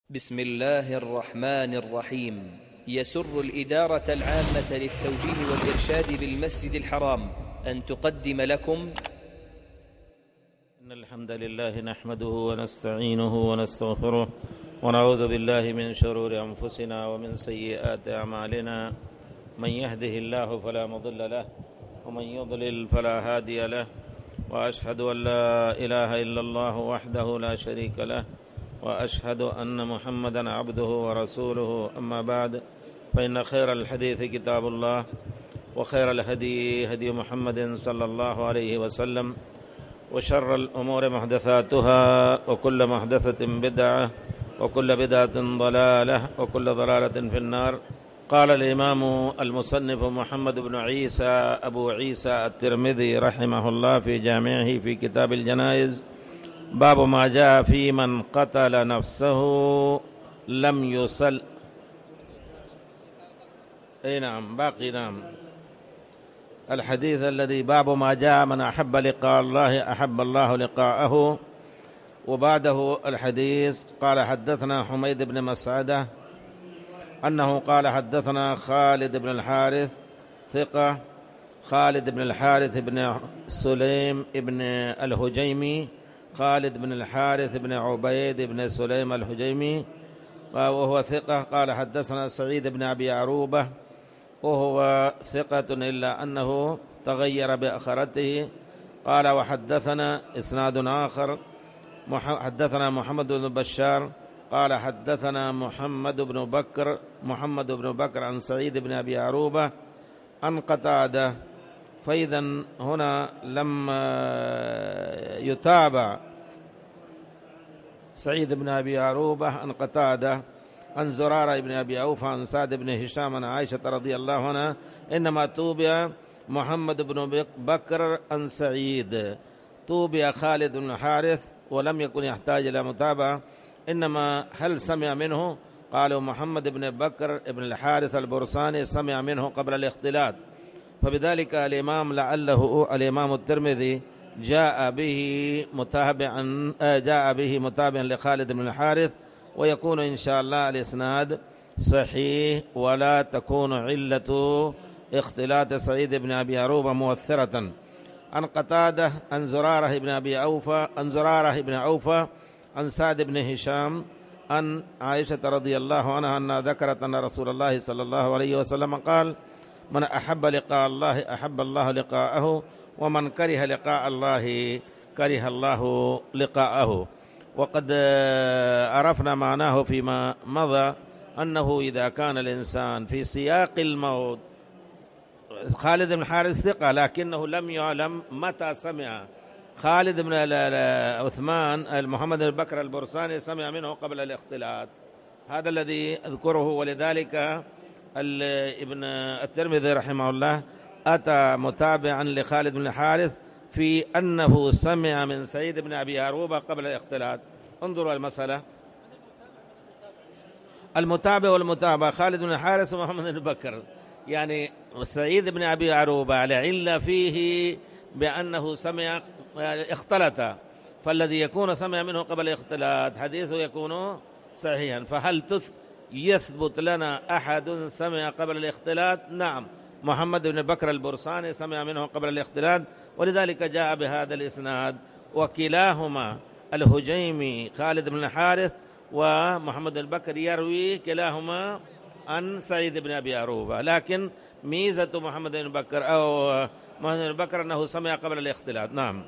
بسم الله الرحمن الرحيم. يسر الإدارة العامة للتوجيه والإرشاد بالمسجد الحرام أن تقدم لكم إن الحمد لله نحمده ونستعينه ونستغفره ونعوذ بالله من شرور أنفسنا ومن سيئات أعمالنا. من يهده الله فلا مضل له ومن يضلل فلا هادي له، وأشهد أن لا إله إلا الله وحده لا شريك له، وأشهد أن محمدًا عبده ورسوله. أما بعد، فإن خير الحديث كتاب الله، وخير الهدي هدي محمد صلى الله عليه وسلم، وشر الأمور محدثاتها، وكل محدثة بدعة، وكل بدعة ضلالة، وكل ضلالة في النار. قال الإمام المصنف محمد بن عيسى أبو عيسى الترمذي رحمه الله في جامعه في كتاب الجنائز: باب ما جاء في من قتل نفسه لم يصل. نعم، باقي. نعم، الحديث الذي باب ما جاء من أحب لقاء الله أحب الله لقاءه. وبعده الحديث قال: حدثنا حميد بن مسعدة أنه قال: حدثنا خالد بن الحارث ثقة، خالد بن الحارث بن سليم بن الهجيمي، خالد بن الحارث بن عبيد بن سليم الهجيمي وهو ثقة. قال: حدثنا سعيد بن أبي عروبة وهو ثقة إلا أنه تغير بأخرته. قال: وحدثنا إسناد آخر حدثنا محمد بن بشار قال: حدثنا محمد بن بكر عن سعيد بن أبي عروبة عن قتادة. فإذا هنا لم يتابع سعيد بن أبي عروبة عن قتادة عن زرارة بن أبي أوفى عن سعد بن هشام عن عائشة رضي الله عنها، إنما توبي محمد بن بكر عن سعيد، توبي خالد بن الحارث ولم يكن يحتاج إلى متابعة، إنما هل سمع منه؟ قالوا: محمد بن بكر بن الحارث البرساني سمع منه قبل الاختلاط. فبذلك الإمام الترمذي جاء به متابعا لخالد بن الحارث، ويكون إن شاء الله الإسناد صحيح، ولا تكون علة اختلاط سعيد بن أبي عروبة مؤثرة. عن قتادة عن زرارة بن أوفى عن سعد بن هشام عن عائشة رضي الله عنها أنها ذكرت أن رسول الله صلى الله عليه وسلم قال: من أحب لقاء الله أحب الله لقاءه، ومن كره لقاء الله كره الله لقاءه. وقد عرفنا معناه فيما مضى أنه إذا كان الإنسان في سياق الموت، خالد بن الحارث ثقة لكنه لم يعلم متى سمع. خالد بن عثمان محمد بن بكر البرساني سمع منه قبل الاختلاط، هذا الذي أذكره. ولذلك ابن الترمذي رحمه الله أتى متابعا لخالد بن الحارث في أنه سمع من سعيد بن أبي عروبة قبل الاختلاط. انظروا المسألة، المتابع والمتابع خالد بن الحارث ومحمد بن بكر، يعني سعيد بن أبي عروبة على علة فيه بأنه سمع اختلط، فالذي يكون سمع منه قبل الاختلاط حديثه يكون صحيحا. فهل يثبت لنا أحد سمع قبل الاختلاط؟ نعم، محمد بن بكر البرساني سمع منه قبل الاختلاط، ولذلك جاء بهذا الإسناد. وكلاهما الهجيمي خالد بن الحارث ومحمد بن بكر يروي كلاهما عن سعيد بن أبي عروبة، لكن ميزة محمد بن بكر أنه سمع قبل الاختلاط. نعم.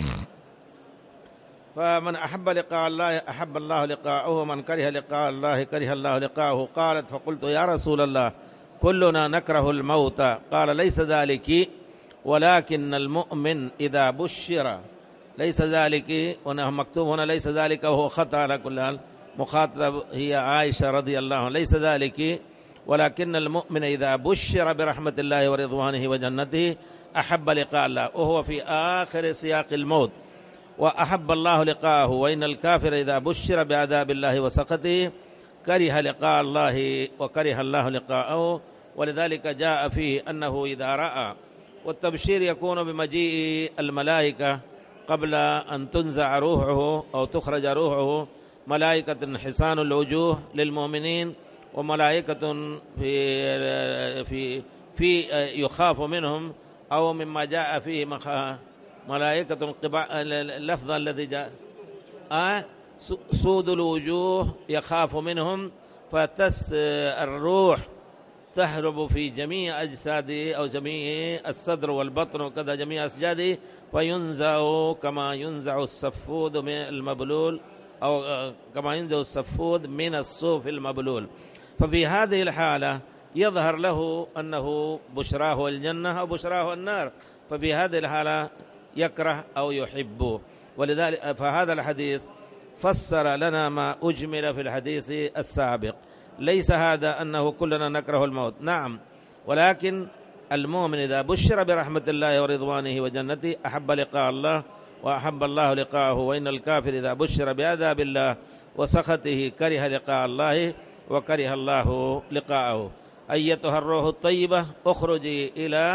فمن أحب لقاء الله أحب الله لقاءه، ومن كره لقاء الله كره الله لقاءه. قالت: فقلت: يا رسول الله، كلنا نكره الموت. قال: ليس ذلك، ولكن المؤمن إذا بشر. ليس ذلك، وأنه مكتوب هنا ليس ذلك، وهو خطأ على كل حال، مخاطب هي عائشة رضي الله عنها. ليس ذلك، ولكن المؤمن إذا بشر برحمة الله ورضوانه وجنته أحب لقاء الله، وهو في آخر سياق الموت. وأحب الله لقاءه، وإن الكافر إذا بشر بعذاب الله وسخطه كره لقاء الله وكره الله لقاءه. ولذلك جاء فيه أنه إذا رأى، والتبشير يكون بمجيء الملائكة قبل أن تنزع روحه أو تخرج روحه، ملائكة حسان الوجوه للمؤمنين، وملائكة في يخاف منهم، أو مما جاء فيه ملائكة اللفظ الذي جاء سود الوجوه يخاف منهم، الروح تهرب في جميع أجساده أو جميع الصدر والبطن وكذا جميع أسجاده، فينزع كما ينزع السفود من المبلول، أو كما ينزع السفود من الصوف المبلول. ففي هذه الحالة يظهر له أنه بشراه الجنة أو بشراه النار، ففي هذه الحالة يكره أو يحب. ولذلك فهذا الحديث فسر لنا ما أجمل في الحديث السابق. ليس هذا أنه كلنا نكره الموت، نعم، ولكن المؤمن إذا بشر برحمة الله ورضوانه وجنته أحب لقاء الله وأحب الله لقاءه، وإن الكافر إذا بشر بعذاب الله وسخطه كره لقاء الله وكره الله لقاءه. أيتها الروح الطيبة اخرجي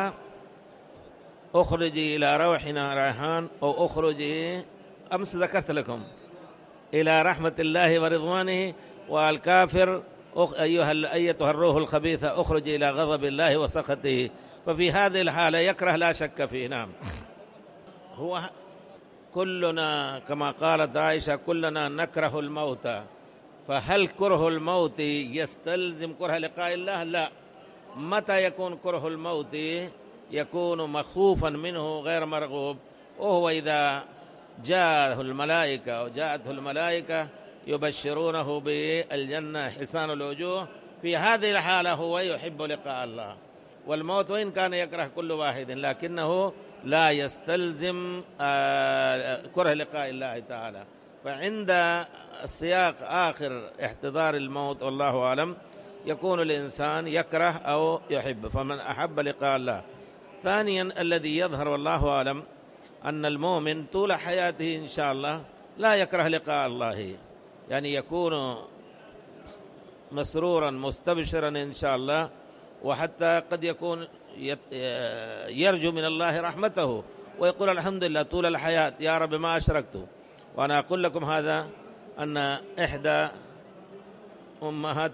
إلى روحنا ريحان، أو اخرجي، أمس ذكرت لكم، إلى رحمة الله ورضوانه. والكافر أيتها الروح الخبيثة اخرجي إلى غضب الله وسخطه. ففي هذه الحالة يكره لا شك فيه. نعم، هو كلنا كما قالت عائشة كلنا نكره الموت، فهل كره الموت يستلزم كره لقاء الله؟ لا. متى يكون كره الموت؟ يكون مخوفا منه غير مرغوب، وهو إذا جاءته الملائكة يبشرونه بالجنة حسان الوجوه، في هذه الحالة هو يحب لقاء الله. والموت وإن كان يكره كل واحد لكنه لا يستلزم كره لقاء الله تعالى. فعند السياق آخر احتضار الموت والله أعلم يكون الإنسان يكره أو يحب، فمن أحب لقاء الله. ثانيا الذي يظهر والله أعلم أن المؤمن طول حياته إن شاء الله لا يكره لقاء الله، يعني يكون مسرورا مستبشرا إن شاء الله، وحتى قد يكون يرجو من الله رحمته ويقول الحمد لله طول الحياة يا رب ما أشركت. وأنا أقول لكم هذا أن إحدى أمهات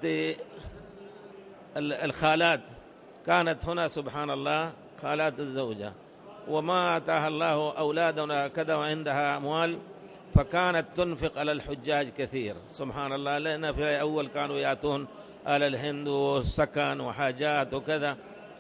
الخالات كانت هنا سبحان الله خالات الزوجة، وما أتاها الله أولادنا كذا وعندها أموال، فكانت تنفق على الحجاج كثير سبحان الله، لأن في أول كانوا يأتون على الهند والسكن وحاجات وكذا،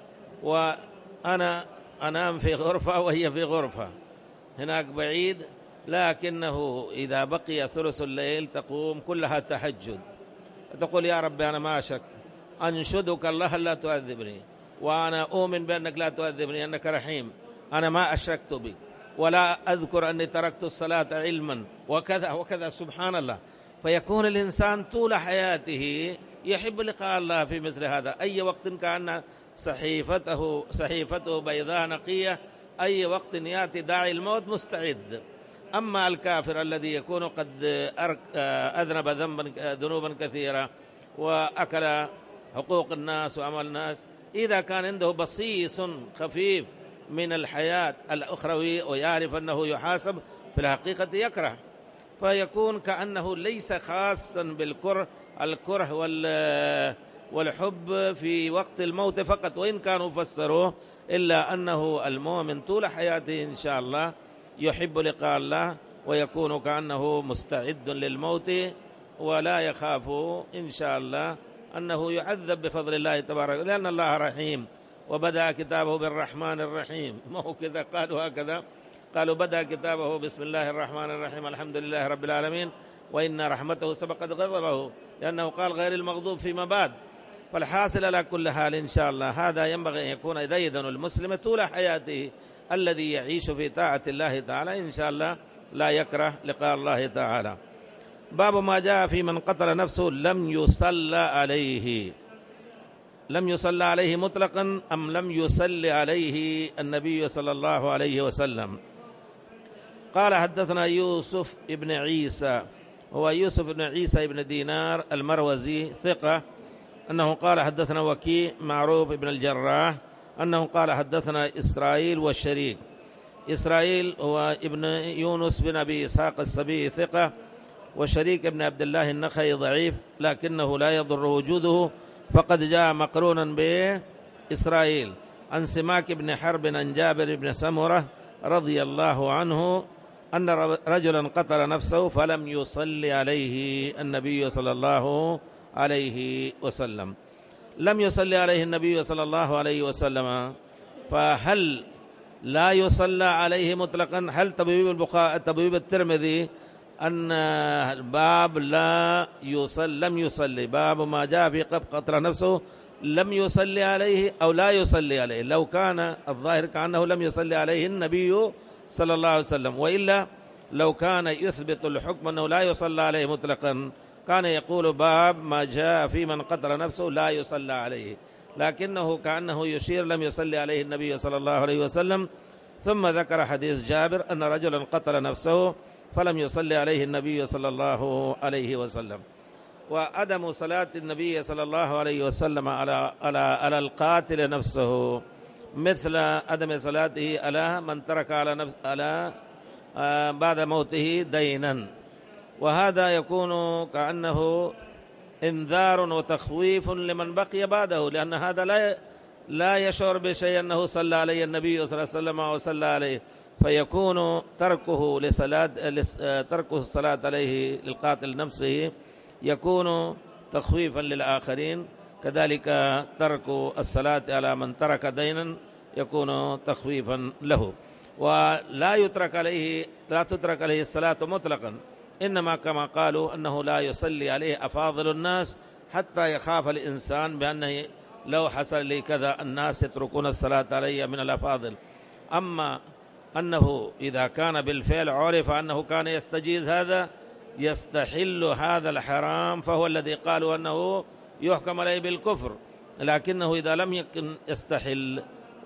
وأنا أنام في غرفة وهي في غرفة هناك بعيد، لكنه إذا بقي ثلث الليل تقوم كلها تهجد، تقول يا رب أنا ما أشركت، أنشدك الله لا تؤذبني، وأنا أؤمن بأنك لا تؤذبني أنك رحيم، أنا ما أشركت بك، ولا أذكر أني تركت الصلاة علما وكذا وكذا سبحان الله. فيكون الإنسان طول حياته يحب لقاء الله في مثل هذا، أي وقت كان صحيفته بيضاء نقية، أي وقت يأتي داعي الموت مستعد. أما الكافر الذي يكون قد أذنب ذنوبا كثيرة وأكل حقوق الناس وأموال الناس، إذا كان عنده بصيص خفيف من الحياة الأخروي ويعرف أنه يحاسب في الحقيقة يكره، فيكون كأنه ليس خاصا بالكره والحب في وقت الموت فقط، وإن كانوا فسروه، إلا أنه المؤمن طول حياته إن شاء الله يحب لقاء الله، ويكون كأنه مستعد للموت، ولا يخاف إن شاء الله أنه يعذب بفضل الله تبارك، لأن الله رحيم، وبدأ كتابه بالرحمن الرحيم، ما هو كذا قالوا هكذا، قالوا بدأ كتابه بسم الله الرحمن الرحيم الحمد لله رب العالمين وإن رحمته سبقت غضبه، لأنه قال غير المغضوب فيما بعد. فالحاصل على كل حال إن شاء الله هذا ينبغي أن يكون ديدن المسلم طول حياته الذي يعيش في طاعة الله تعالى إن شاء الله لا يكره لقاء الله تعالى. باب ما جاء في من قتل نفسه لم يصلى عليه مطلقا أم لم يصلي عليه النبي صلى الله عليه وسلم. قال حدثنا يوسف ابن عيسى، هو يوسف بن عيسى بن دينار المروزي ثقة، أنه قال حدثنا وكيع معروف ابن الجراح أنه قال حدثنا إسرائيل والشريك. إسرائيل هو ابن يونس بن أبي إسحاق السبيعي ثقة، وشريك بن عبد الله النخعي ضعيف لكنه لا يضر وجوده، فقد جاء مقرونا بإسرائيل. عن سماك بن حرب عن جابر بن سمرة رضي الله عنه أن رجلا قتل نفسه فلم يصلي عليه النبي صلى الله عليه وسلم. لم يصلي عليه النبي صلى الله عليه وسلم، فهل لا يصلى عليه مطلقا؟ هل طبيب الترمذي أن باب لم يصلي، باب ما جاء في قتل نفسه لم يصلي عليه أو لا يصلي عليه؟ لو كان الظاهر كأنه لم يصلي عليه النبي صلى الله عليه وسلم، وإلا لو كان يثبت الحكم أنه لا يصلى عليه مطلقا كان يقول باب ما جاء في من قتل نفسه لا يصلى عليه، لكنه كأنه يشير لم يصلي عليه النبي صلى الله عليه وسلم. ثم ذكر حديث جابر أن رجلا قتل نفسه فلم يصلي عليه النبي صلى الله عليه وسلم. وعدم صلاة النبي صلى الله عليه وسلم على القاتل نفسه مثل عدم صلاته على من ترك على بعد موته دينا، وهذا يكون كأنه انذار وتخويف لمن بقي بعده، لأن هذا لا يشعر بشيء أنه صلى عليه النبي صلى الله عليه وسلم وصلى عليه، فيكون تركه الصلاة عليه للقاتل نفسه يكون تخويفا للآخرين، كذلك ترك الصلاة على من ترك دينا يكون تخويفا له. ولا تترك عليه الصلاة مطلقا، إنما كما قالوا أنه لا يصلي عليه أفاضل الناس حتى يخاف الإنسان بأنه لو حصل لي كذا الناس يتركون الصلاة علي من الأفاضل. أما أنه إذا كان بالفعل عرف أنه كان يستجيز هذا يستحل هذا الحرام، فهو الذي قالوا أنه يحكم عليه بالكفر، لكنه إذا لم يكن يستحل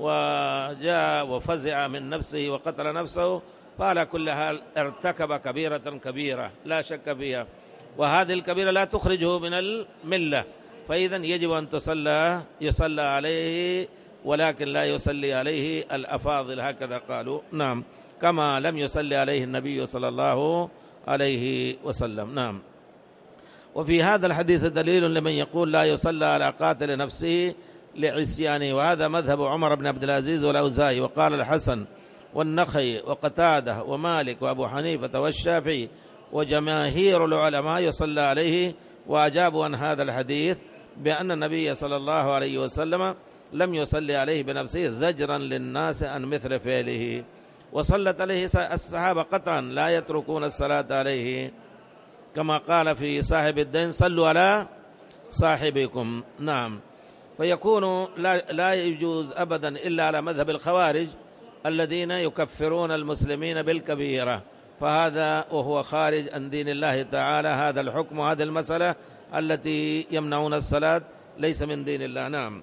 وجاء وفزع من نفسه وقتل نفسه فعلى كل حال ارتكب كبيرة كبيرة لا شك فيها، وهذه الكبيرة لا تخرجه من الملة، فإذا يجب أن يصلى عليه ولكن لا يصلي عليه الأفاضل، هكذا قالوا. نعم، كما لم يصلي عليه النبي صلى الله عليه وسلم. نعم. وفي هذا الحديث دليل لمن يقول لا يصلى على قاتل نفسه لعصيانه، وهذا مذهب عمر بن عبد العزيز والأوزاعي، وقال الحسن والنخعي وقتادة ومالك وأبو حنيفة والشافعي وجماهير العلماء يصلى عليه، وأجابوا عن هذا الحديث بأن النبي صلى الله عليه وسلم لم يصلي عليه بنفسه زجرا للناس عن مثل فعله، وصلت عليه الصحابة قطعا لا يتركون الصلاة عليه، كما قال في صاحب الدين صلوا على صاحبكم. نعم. فيكون لا يجوز أبدا إلا على مذهب الخوارج الذين يكفرون المسلمين بالكبيرة، فهذا وهو خارج عن دين الله تعالى، هذا الحكم وهذه المسألة التي يمنعون الصلاة ليس من دين الله. نعم.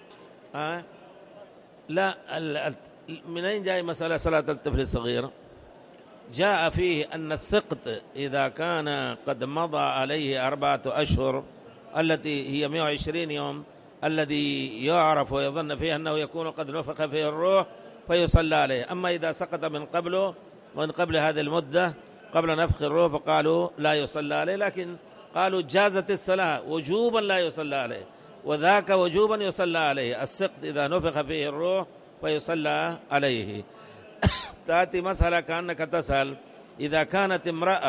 لا، من أين جاء مسألة صلاة الطفل الصغير؟ جاء فيه أن السقط إذا كان قد مضى عليه 4 أشهر التي هي 120 يوم الذي يعرف ويظن فيه أنه يكون قد نفخ فيه الروح فيصلى عليه. أما إذا سقط من قبل هذه المدة قبل نفخ الروح فقالوا لا يصلى عليه، لكن قالوا جازت الصلاة وجوبا لا يصلى عليه، وذاك وجوبا يصلى عليه. السقط إذا نفخ فيه الروح فيصلى عليه. تأتي مسألة كأنك تسأل إذا كانت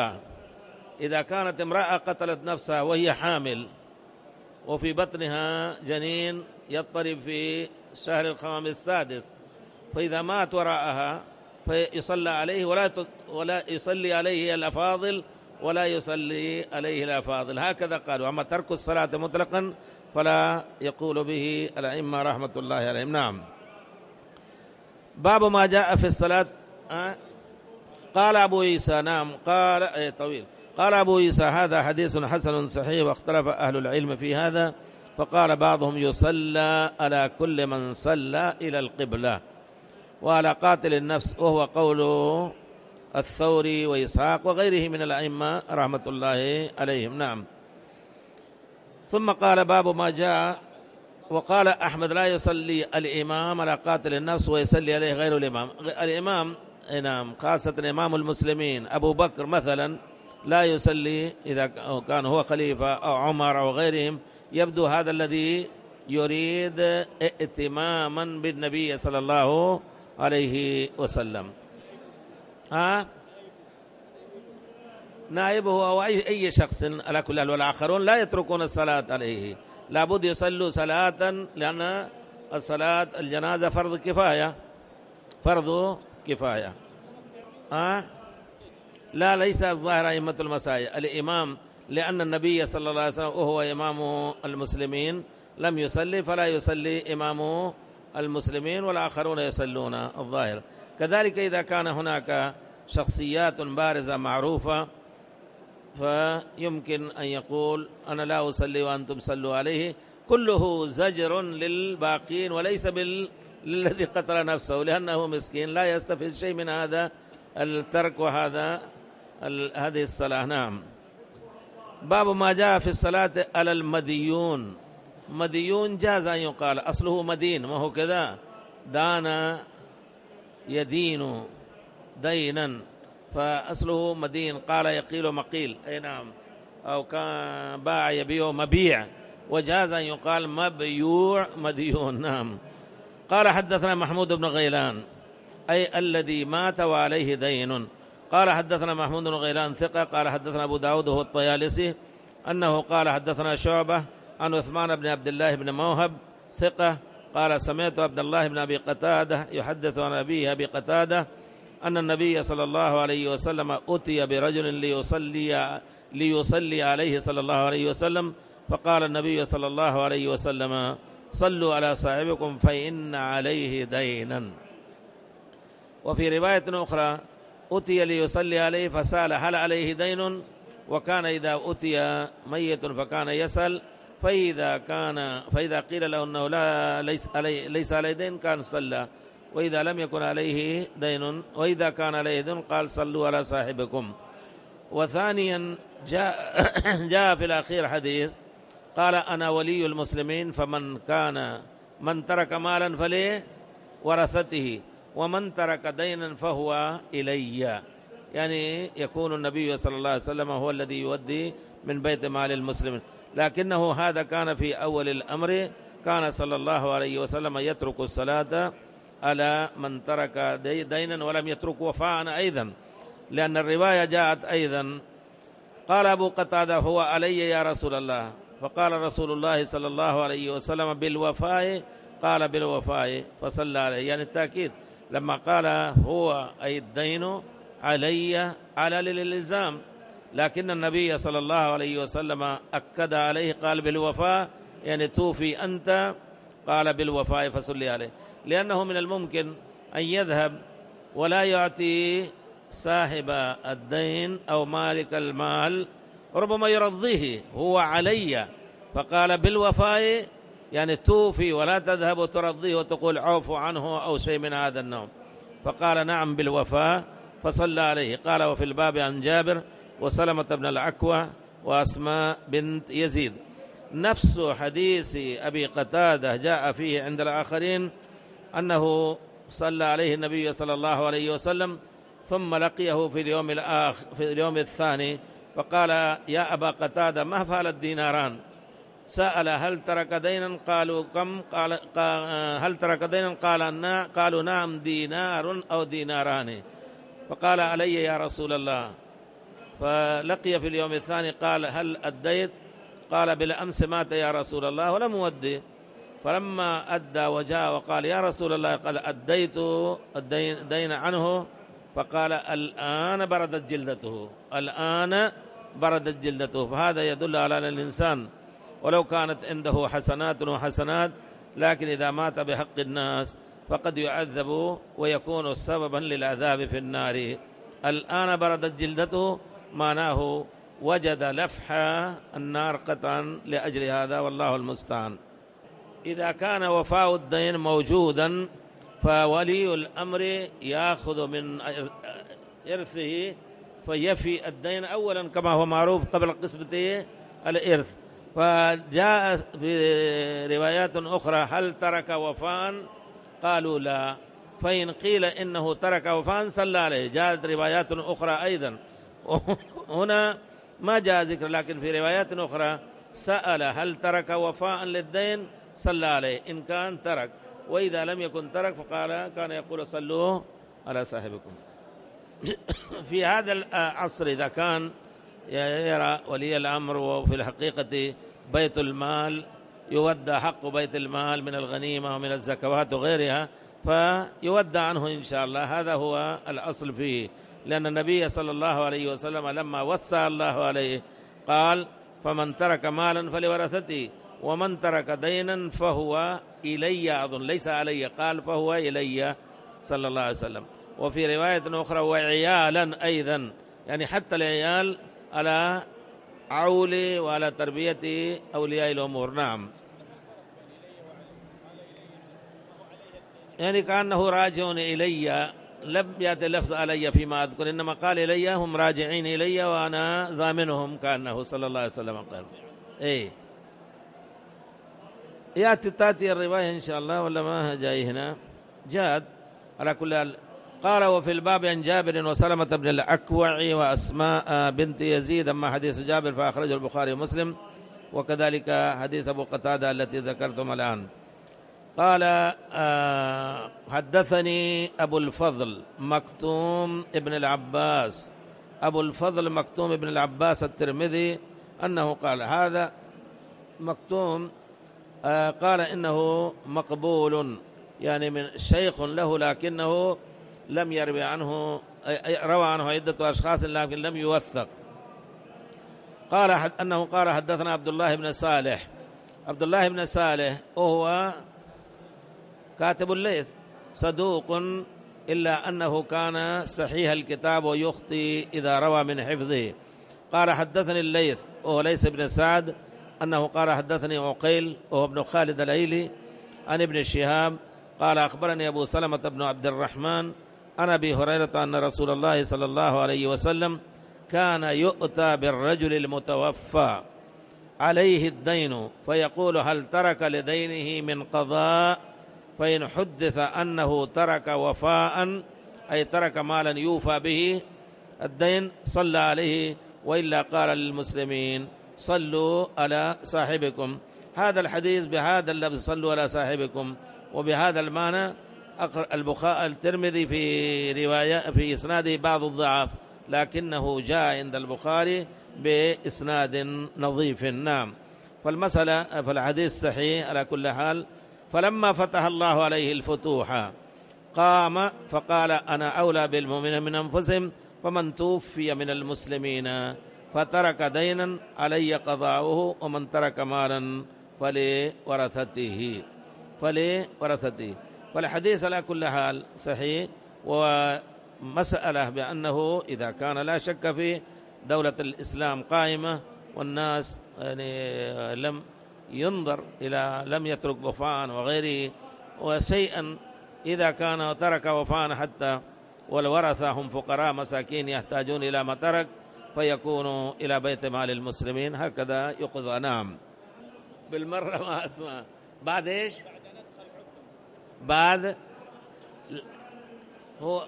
امرأة قتلت نفسها وهي حامل وفي بطنها جنين يضطرب في الشهر الخامس السادس، فإذا مات وراءها فيصلى عليه ولا يصلي عليه الأفاضل ولا يصلي عليه الأفاضل، هكذا قالوا. أما ترك الصلاة مطلقا فلا يقول به الأئمة رحمة الله عليهم. نعم. باب ما جاء في الصلاة. قال أبو عيسى، نعم، قال أبو عيسى هذا حديث حسن صحيح، واختلف أهل العلم في هذا، فقال بعضهم يصلى على كل من صلى إلى القبلة وعلى قاتل النفس، وهو قول الثوري وإسحاق وغيره من الأئمة رحمة الله عليهم. نعم. ثم قال باب ما جاء، وقال أحمد لا يصلي الإمام على قاتل النفس ويصلي عليه غير الإمام. نعم، خاصة إمام المسلمين أبو بكر مثلا لا يصلي إذا كان هو خليفة أو عمر أو غيرهم. يبدو هذا الذي يريد ائتماما بالنبي صلى الله عليه وسلم. نائبه أو أي شخص على كل حال، والآخرون لا يتركون الصلاة عليه، لابد يصلوا صلاة، لأن الصلاة الجنازة فرض كفاية، فرض كفاية. لا، ليس الظاهر أئمة المساجد الإمام، لأن النبي صلى الله عليه وسلم وهو إمام المسلمين لم يصلي، فلا يصلي إمام المسلمين والآخرون يصلون الظاهر. كذلك إذا كان هناك شخصيات بارزة معروفة فيمكن أن يقول أنا لا أصلي وأنتم صلوا عليه، كله زجر للباقين وليس للذي قتل نفسه، لأنه مسكين لا يستفيد شيء من هذا الترك وهذه الصلاة. نعم. باب ما جاء في الصلاة على المديون. مديون جاز أن يقال، أصله مدين، ما هو كذا، دان يدين دينا، فأصله مدين. قال يقيل مقيل، أي نعم، أو كان باع يبيع مبيع، وجاز أن يقال مبيوع مديون. نعم. قال حدثنا محمود بن غيلان، أي الذي مات وعليه دين. قال حدثنا محمود بن غيلان ثقة. قال حدثنا أبو داود وهو الطيالسي أنه قال حدثنا شعبة عن عثمان بن عبد الله بن موهب ثقة قال سمعت عبد الله بن أبي قتادة يحدث عن أبيه أبي قتادة أن النبي صلى الله عليه وسلم أتي برجل ليصلي عليه صلى الله عليه وسلم، فقال النبي صلى الله عليه وسلم صلوا على صاحبكم فإن عليه دينا. وفي رواية أخرى أتي ليصلي عليه فسأل هل عليه دين، وكان إذا أتي ميت فكان يسأل، فإذا قيل له أنه ليس عليه دين كان صلى، وإذا لم يكن عليه دين، وإذا كان عليه دين قال صلوا على صاحبكم. وثانيا جاء في الأخير حديث قال أنا ولي المسلمين، من ترك مالا فليه ورثته، ومن ترك دينا فهو إلي. يعني يكون النبي صلى الله عليه وسلم هو الذي يودي من بيت مال المسلمين، لكنه هذا كان في أول الأمر، كان صلى الله عليه وسلم يترك الصلاة على من ترك دينا ولم يترك وفاء أيضا، لأن الرواية جاءت أيضا قال أبو قتادة هو علي يا رسول الله، فقال رسول الله صلى الله عليه وسلم بالوفاء، قال بالوفاء فصلى عليه، يعني التأكيد لما قال هو أي الدين على للإلزام، لكن النبي صلى الله عليه وسلم أكد عليه قال بالوفاء، يعني توفي أنت، قال بالوفاء فصلي عليه، لأنه من الممكن أن يذهب ولا يعطي صاحب الدين أو مالك المال، ربما يرضيه هو علي، فقال بالوفاء يعني توفي ولا تذهب وترضيه وتقول عفو عنه أو شيء من هذا النوع، فقال نعم بالوفاء فصلى عليه. قال وفي الباب عن جابر وسلمة بن العكوى وأسماء بنت يزيد. نفس حديث أبي قتادة جاء فيه عند الآخرين أنه صلى عليه النبي صلى الله عليه وسلم ثم لقيه في اليوم الثاني فقال يا أبا قتادة ما فعل الديناران؟ سأل هل ترك دينا؟ قالوا كم؟ قال هل ترك دينا؟ قالوا نعم دينار أو ديناران. فقال علي يا رسول الله. فلقي في اليوم الثاني قال هل أديت؟ قال بالأمس مات يا رسول الله ولم أودي. فلما أدى وجاء وقال يا رسول الله قال أديت الدين عنه، فقال الآن بردت جلدته، الآن بردت جلدته. فهذا يدل على أن الإنسان ولو كانت عنده حسنات وحسنات، لكن إذا مات بحق الناس فقد يعذب ويكون سببا للعذاب في النار. الآن بردت جلدته معناه وجد لفح النار قطعا لأجل هذا، والله المستعان. إذا كان وفاء الدين موجودا فولي الأمر يأخذ من إرثه فيفي الدين أولا كما هو معروف قبل قسمته الإرث. فجاء في روايات أخرى هل ترك وفاء؟ قالوا لا. فإن قيل إنه ترك وفاء صلى عليه. جاءت روايات أخرى أيضا هنا ما جاء ذكر، لكن في روايات أخرى سأل هل ترك وفاء للدين صلى عليه إن كان ترك، وإذا لم يكن ترك فقال كان يقول صلوا على صاحبكم. في هذا العصر إذا كان يرى ولي الأمر وفي الحقيقة بيت المال يودى حق بيت المال من الغنيمة ومن الزكوات وغيرها فيودى عنه إن شاء الله، هذا هو الأصل فيه، لأن النبي صلى الله عليه وسلم لما وصى الله عليه قال فمن ترك مالا فلورثته ومن ترك دينا فهو إلي، أظن ليس علي، قال فهو إلي صلى الله عليه وسلم. وفي رواية أخرى وعيالا أيضا، يعني حتى العيال على عول وعلى تربية أولياء الأمور. نعم، يعني كأنه راجعون إلي، لم يأتي لفظ علي فيما أذكر، إنما قال إلي هم راجعين إلي وأنا ضامنهم، كأنه صلى الله عليه وسلم قال. إيه تأتي الرواية إن شاء الله ولا ما جاي هنا؟ جاد على كل حال. قال وفي الباب عن جابر وسلمة بن الأكوع وأسماء بنت يزيد، أما حديث جابر فأخرجه البخاري ومسلم، وكذلك حديث أبو قتادة التي ذكرتم الآن. قال حدثني أبو الفضل مكتوم ابن العباس، أبو الفضل مكتوم ابن العباس الترمذي، أنه قال هذا مكتوم قال إنه مقبول، يعني من شيخ له لكنه لم يروي عنه، روى عنه عدة أشخاص لكن لم يوثق. قال أنه قال حدثنا عبد الله بن صالح. عبد الله بن صالح وهو كاتب الليث صدوق، إلا أنه كان صحيح الكتاب ويخطي إذا روى من حفظه. قال حدثني الليث وهو ليس بن سعد أنه قال حدثني عقيل وهو ابن خالد الأيلي عن ابن شهاب قال أخبرني أبو سلمة بن عبد الرحمن عن أبي هريرة أن رسول الله صلى الله عليه وسلم كان يؤتى بالرجل المتوفى عليه الدين فيقول هل ترك لدينه من قضاء، فإن حدث أنه ترك وفاء أي ترك مالا يوفى به الدين صلى عليه، وإلا قال للمسلمين صلوا على صاحبكم. هذا الحديث بهذا اللفظ صلوا على صاحبكم وبهذا المعنى الترمذي في رواية في إسناده بعض الضعف، لكنه جاء عند البخاري بإسناد نظيف. نعم، فالمسألة فالحديث صحيح على كل حال. فلما فتح الله عليه الفتوح قام فقال أنا أولى بالمؤمنين من أنفسهم، فمن توفي من المسلمين فترك دينا علي قضاؤه ومن ترك مالا فلورثته. فالحديث على كل حال صحيح، ومسألة بأنه إذا كان لا شك في دولة الإسلام قائمة والناس يعني لم ينظر إلى لم يترك وفاء وغيره وشيئا، إذا كان ترك وفاء حتى والورثة هم فقراء مساكين يحتاجون إلى ما ترك فيكونوا إلى بيت مال المسلمين، هكذا يقضى. نعم، بالمرة ما أسمع بعد إيش؟ بعد هو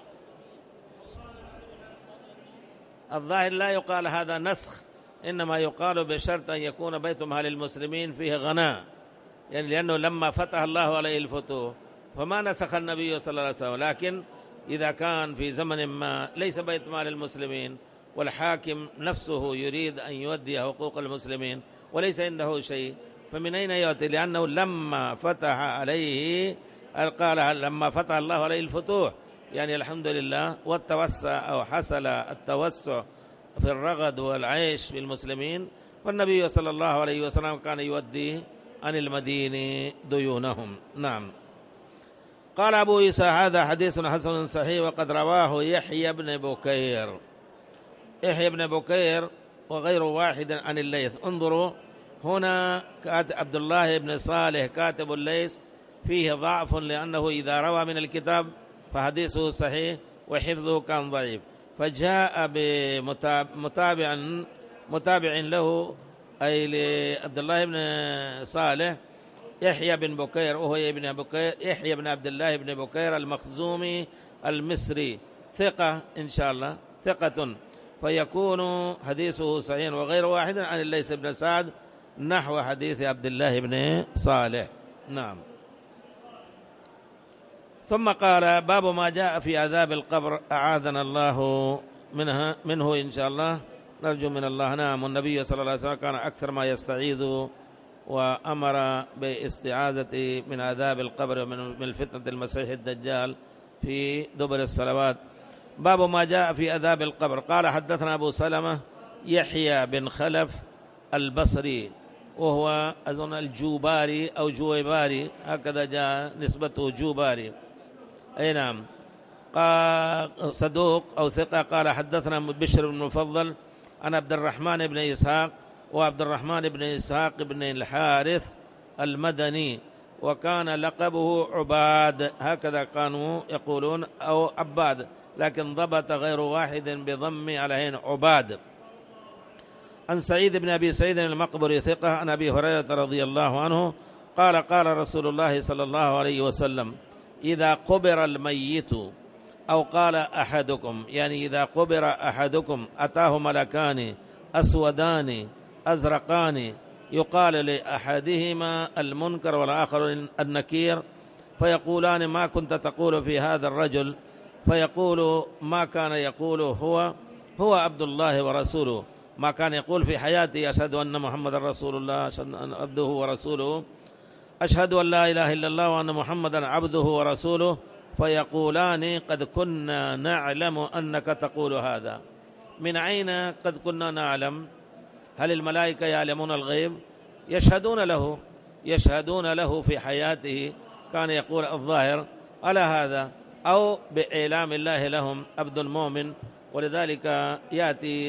الظاهر لا يقال هذا نسخ، إنما يقال بشرط أن يكون بيت مال المسلمين فيه غناء، يعني لأنه لما فتح الله عليه الفتوح فما نسخ النبي صلى الله عليه وسلم، لكن إذا كان في زمن ما ليس بيت مال المسلمين والحاكم نفسه يريد أن يودي حقوق المسلمين وليس عنده شيء، فمن أين يأتي؟ لأنه لما فتح عليه قال لما فتح الله عليه الفتوح، يعني الحمد لله والتوسع أو حصل التوسع في الرغد والعيش في المسلمين، والنبي صلى الله عليه وسلم كان يودي عن المدينة ديونهم. نعم. قال أبو عيسى هذا حديث حسن صحيح وقد رواه يحيى بن بكير، يحيى بن بكير وغير واحد عن الليث. انظروا هنا عبد الله بن صالح كاتب الليث فيه ضعف، لأنه إذا روى من الكتاب فحديثه صحيح وحفظه كان ضعيف، فجاء متابع له أي لعبد الله بن صالح يحيى بن بكير، وهو ابن بكير يحيى بن عبد الله بن بكير المخزومي المصري، ثقة إن شاء الله، ثقة. فيكون حديثه صحيح، وغير واحد عن الليث بن سعد نحو حديث عبد الله بن صالح. نعم. ثم قال: باب ما جاء في عذاب القبر، أعاذنا الله منه إن شاء الله، نرجو من الله. نعم. والنبي صلى الله عليه وسلم كان أكثر ما يستعيذ وأمر باستعاذة من عذاب القبر ومن الفتنة المسيح الدجال في دبر الصلوات. باب ما جاء في عذاب القبر. قال: حدثنا أبو سلمة يحيى بن خلف البصري، وهو أظن الجوباري أو جويباري، هكذا جاء نسبته جوباري. أي نعم. صدوق أو ثقة. قال: حدثنا بشر بن المفضل عن عبد الرحمن بن إسحاق، وعبد الرحمن بن إسحاق بن الحارث المدني، وكان لقبه عباد، هكذا كانوا يقولون، أو عباد، لكن ضبط غير واحد بضم عليهن عباد. عن سعيد بن أبي سعيد المقبري ثقة عن أبي هريرة رضي الله عنه قال: قال رسول الله صلى الله عليه وسلم: إذا قبر الميت، أو قال أحدكم، يعني إذا قبر أحدكم أتاه ملكان أسودان أزرقان، يقال لأحدهما المنكر والآخر النكير، فيقولان: ما كنت تقول في هذا الرجل؟ فيقول: ما كان يقول هو عبد الله ورسوله، ما كان يقول في حياته: أشهد أن محمد رسول الله، أشهد أن عبده ورسوله، أشهد أن لا إله إلا الله وأن محمدا عبده ورسوله. فيقولان: قد كنا نعلم أنك تقول هذا. من أين قد كنا نعلم؟ هل الملائكة يعلمون الغيب؟ يشهدون له في حياته، كان يقول الظاهر على هذا، أو بإعلام الله لهم عبد المؤمن. ولذلك يأتي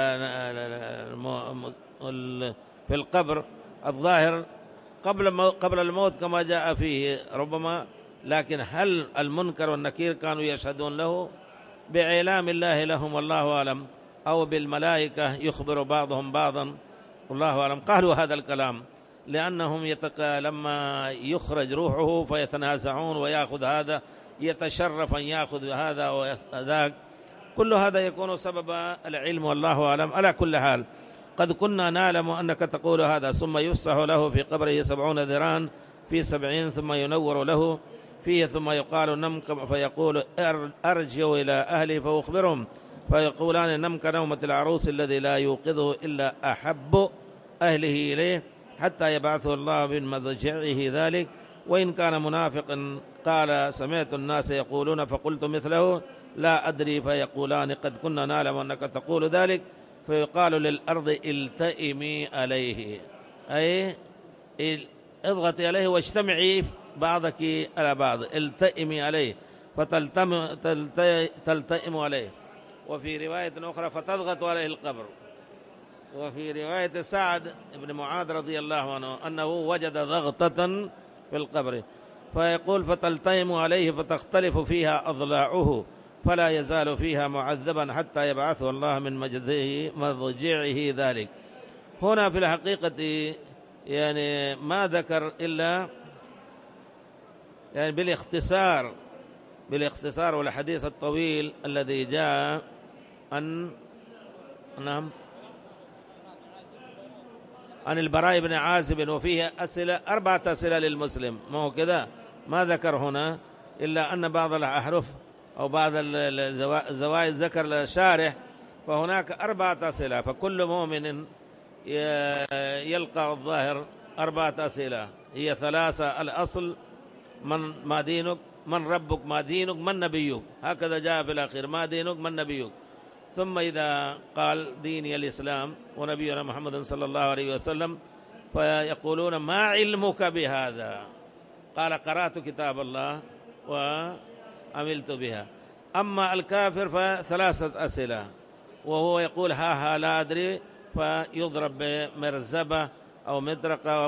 في القبر الظاهر قبل الموت كما جاء فيه ربما، لكن هل المنكر والنكير كانوا يشهدون له بإعلام الله لهم والله أعلم، أو بالملائكة يخبر بعضهم بعضا والله أعلم؟ قالوا هذا الكلام لأنهم لما يخرج روحه فيتنازعون، ويأخذ هذا يتشرف أن يأخذ هذا وذاك، كل هذا يكون سبب العلم والله أعلم. على كل حال قد كنا نعلم أنك تقول هذا. ثم يفسح له في قبره 70 ذراعا في 70، ثم ينور له فيه، ثم يقال: نم، فيقول: أرجع إلى أهلي فأخبرهم، فيقولان: نم كنومة العروس الذي لا يوقظه إلا أحب أهله إليه، حتى يبعثه الله من مضجعه ذلك. وإن كان منافقا قال: سمعت الناس يقولون فقلت مثله، لا أدري. فيقولان: قد كنا نعلم أنك تقول ذلك. فيقال للأرض: التئمي عليه، أي اضغطي عليه واجتمعي بعضك على بعض، التئمي عليه، فتلتئم عليه. وفي رواية أخرى: فتضغط عليه القبر. وفي رواية سعد بن معاذ رضي الله عنه أنه وجد ضغطة في القبر، فيقول: فتلتئم عليه فتختلف فيها أضلاعه، فلا يزال فيها معذبا حتى يبعثه الله من مضجعه ذلك. هنا في الحقيقة يعني ما ذكر إلا يعني بالاختصار والحديث الطويل الذي جاء عن البراء بن عازب، وفيه أسئلة 4 أسئلة للمسلم، ما هو كذا؟ ما ذكر هنا إلا أن بعض الأحرف أو بعض الزوائد ذكر للشارح، فهناك 4 أسئلة، فكل مؤمن يلقى الظاهر 4 أسئلة، هي 3: الأصل ما دينك، من ربك، ما دينك، من نبيك، هكذا جاء في الأخير: ما دينك، من نبيك. ثم إذا قال: ديني الإسلام ونبينا محمد صلى الله عليه وسلم، فيقولون: ما علمك بهذا؟ قال: قرأت كتاب الله وعملت بها. أما الكافر ف3 أسئلة، وهو يقول: ها لا أدري، فيضرب بمرزبة أو مطرقة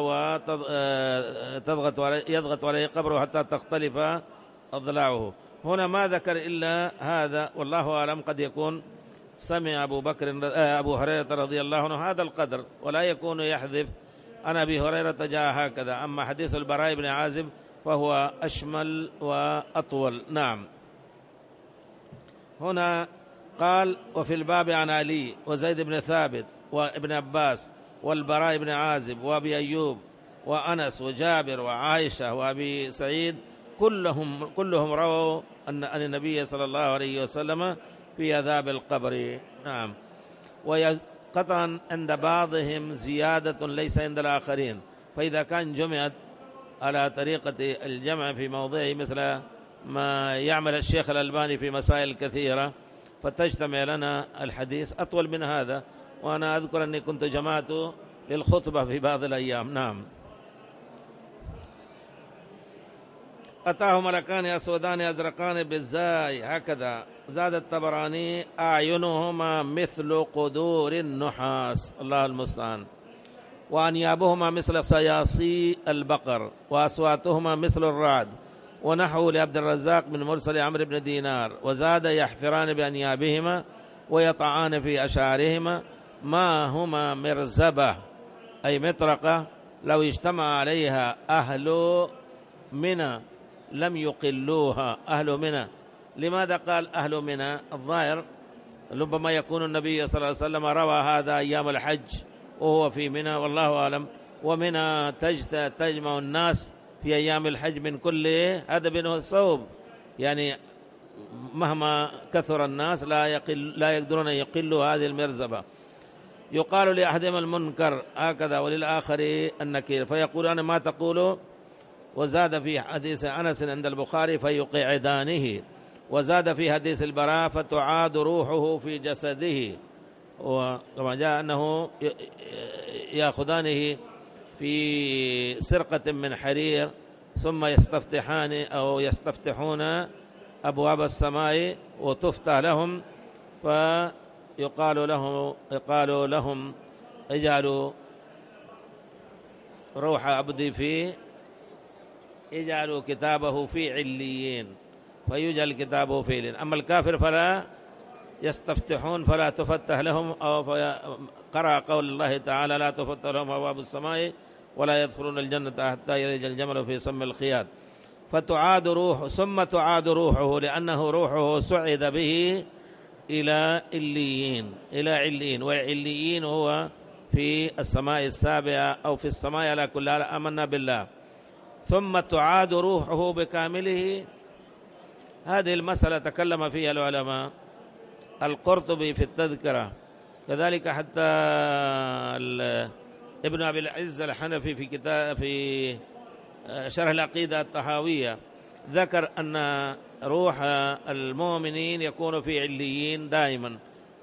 يضغط عليه قبره حتى تختلف أضلاعه. هنا ما ذكر إلا هذا، والله أعلم. قد يكون سمع أبو هريرة رضي الله عنه هذا القدر، ولا يكون يحذف عن أبي هريرة جاء هكذا. أما حديث البراء بن عازب فهو أشمل وأطول. نعم. هنا قال: وفي الباب عن علي وزيد بن ثابت وابن عباس والبراء بن عازب وأبي أيوب وأنس وجابر وعائشة وأبي سعيد كلهم رووا أن النبي صلى الله عليه وسلم في عذاب القبر. نعم. وقطعا عند بعضهم زيادة ليس عند الآخرين، فإذا كان جمعت على طريقة الجمع في موضعه مثل ما يعمل الشيخ الألباني في مسائل كثيرة، فتجتمع لنا الحديث أطول من هذا. وأنا أذكر أني كنت جمعت للخطبة في بعض الأيام. نعم. أتاه ملكان أسودان أزرقان بالزاي، هكذا زاد الطبراني: أعينهما مثل قدور النحاس، الله المستعان، وأنيابهما مثل صياصي البقر، وأصواتهما مثل الرعد، ونحو لعبد الرزاق من مرسل عمرو بن دينار. وزاد: يحفران بأنيابهما ويطعان في أشعارهما، ما هما مرزبة أي مطرقة لو اجتمع عليها أهل منى لم يقلوها. أهل منى، لماذا قال أهل منى؟ الظاهر ربما يكون النبي صلى الله عليه وسلم روى هذا أيام الحج وهو في منى، والله أعلم. ومنى تجمع الناس في أيام الحج من كل هدب وصوب، يعني مهما كثر الناس لا يقدرون أن يقلوا هذه المرزبة. يقال لأحدهم المنكر هكذا وللآخر النكير، فيقول: أنا ما تقول. وزاد في حديث أنس عند البخاري: فيقعدانه. وزاد في حديث البراء: فتعاد روحه في جسده. وكما جاء أنه يأخذانه في سرقة من حرير ثم يستفتحان أو يستفتحون أبواب السماء وتفتح لهم، فيقال لهم اجعلوا روح عبدي اجعلوا كتابه في عليين، فيجعل كتابه في عليين. أما الكافر فلا يستفتحون فلا تفتح لهم، أو قرأ قول الله تعالى: لا تفتح لهم أبواب السماء ولا يدخلون الجنة حتى يلج الجمل في سم الخياط. فتعاد روحه، ثم تعاد روحه، لأنه روحه سعد به إلى عليين، والعليين هو في السماء السابعة أو في السماء على كل حال، آمنا بالله. ثم تعاد روحه بكامله. هذه المسألة تكلم فيها العلماء، القرطبي في التذكرة، كذلك حتى ابن أبي العز الحنفي في كتاب في شرح العقيدة الطحاوية ذكر أن روح المؤمنين يكون في عليين دائما،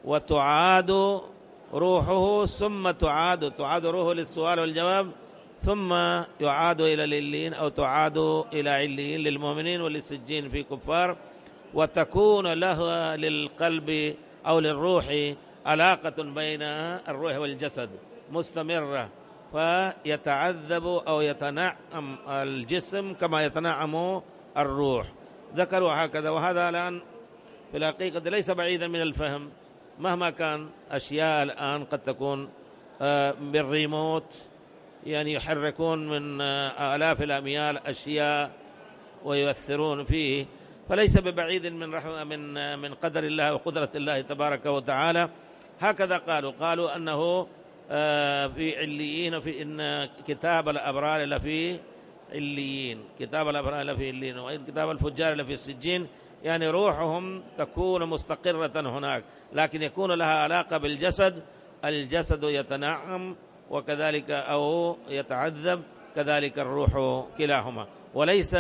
وتعاد روحه، ثم تعاد روحه للسؤال والجواب، ثم يعاد إلى العليين أو تعاد إلى عليين للمؤمنين وللسجين في كفار، وتكون له للقلب أو للروح علاقة بين الروح والجسد مستمرة، فيتعذب أو يتنعم الجسم كما يتنعم الروح. ذكروا هكذا. وهذا الآن في الحقيقة ليس بعيدا من الفهم، مهما كان أشياء الآن قد تكون بالريموت، يعني يحركون من آلاف الأميال أشياء ويؤثرون فيه، فليس ببعيد من قدر الله وقدرة الله تبارك وتعالى. هكذا قالوا أنه في عليين، في إن كتاب الأبرار لفي عليين، كتاب الأبرار لفي عليين، وإن كتاب الفجار لفي السجين، يعني روحهم تكون مستقرة هناك، لكن يكون لها علاقة بالجسد، الجسد يتنعم وكذلك أو يتعذب، كذلك الروح كلاهما. وليس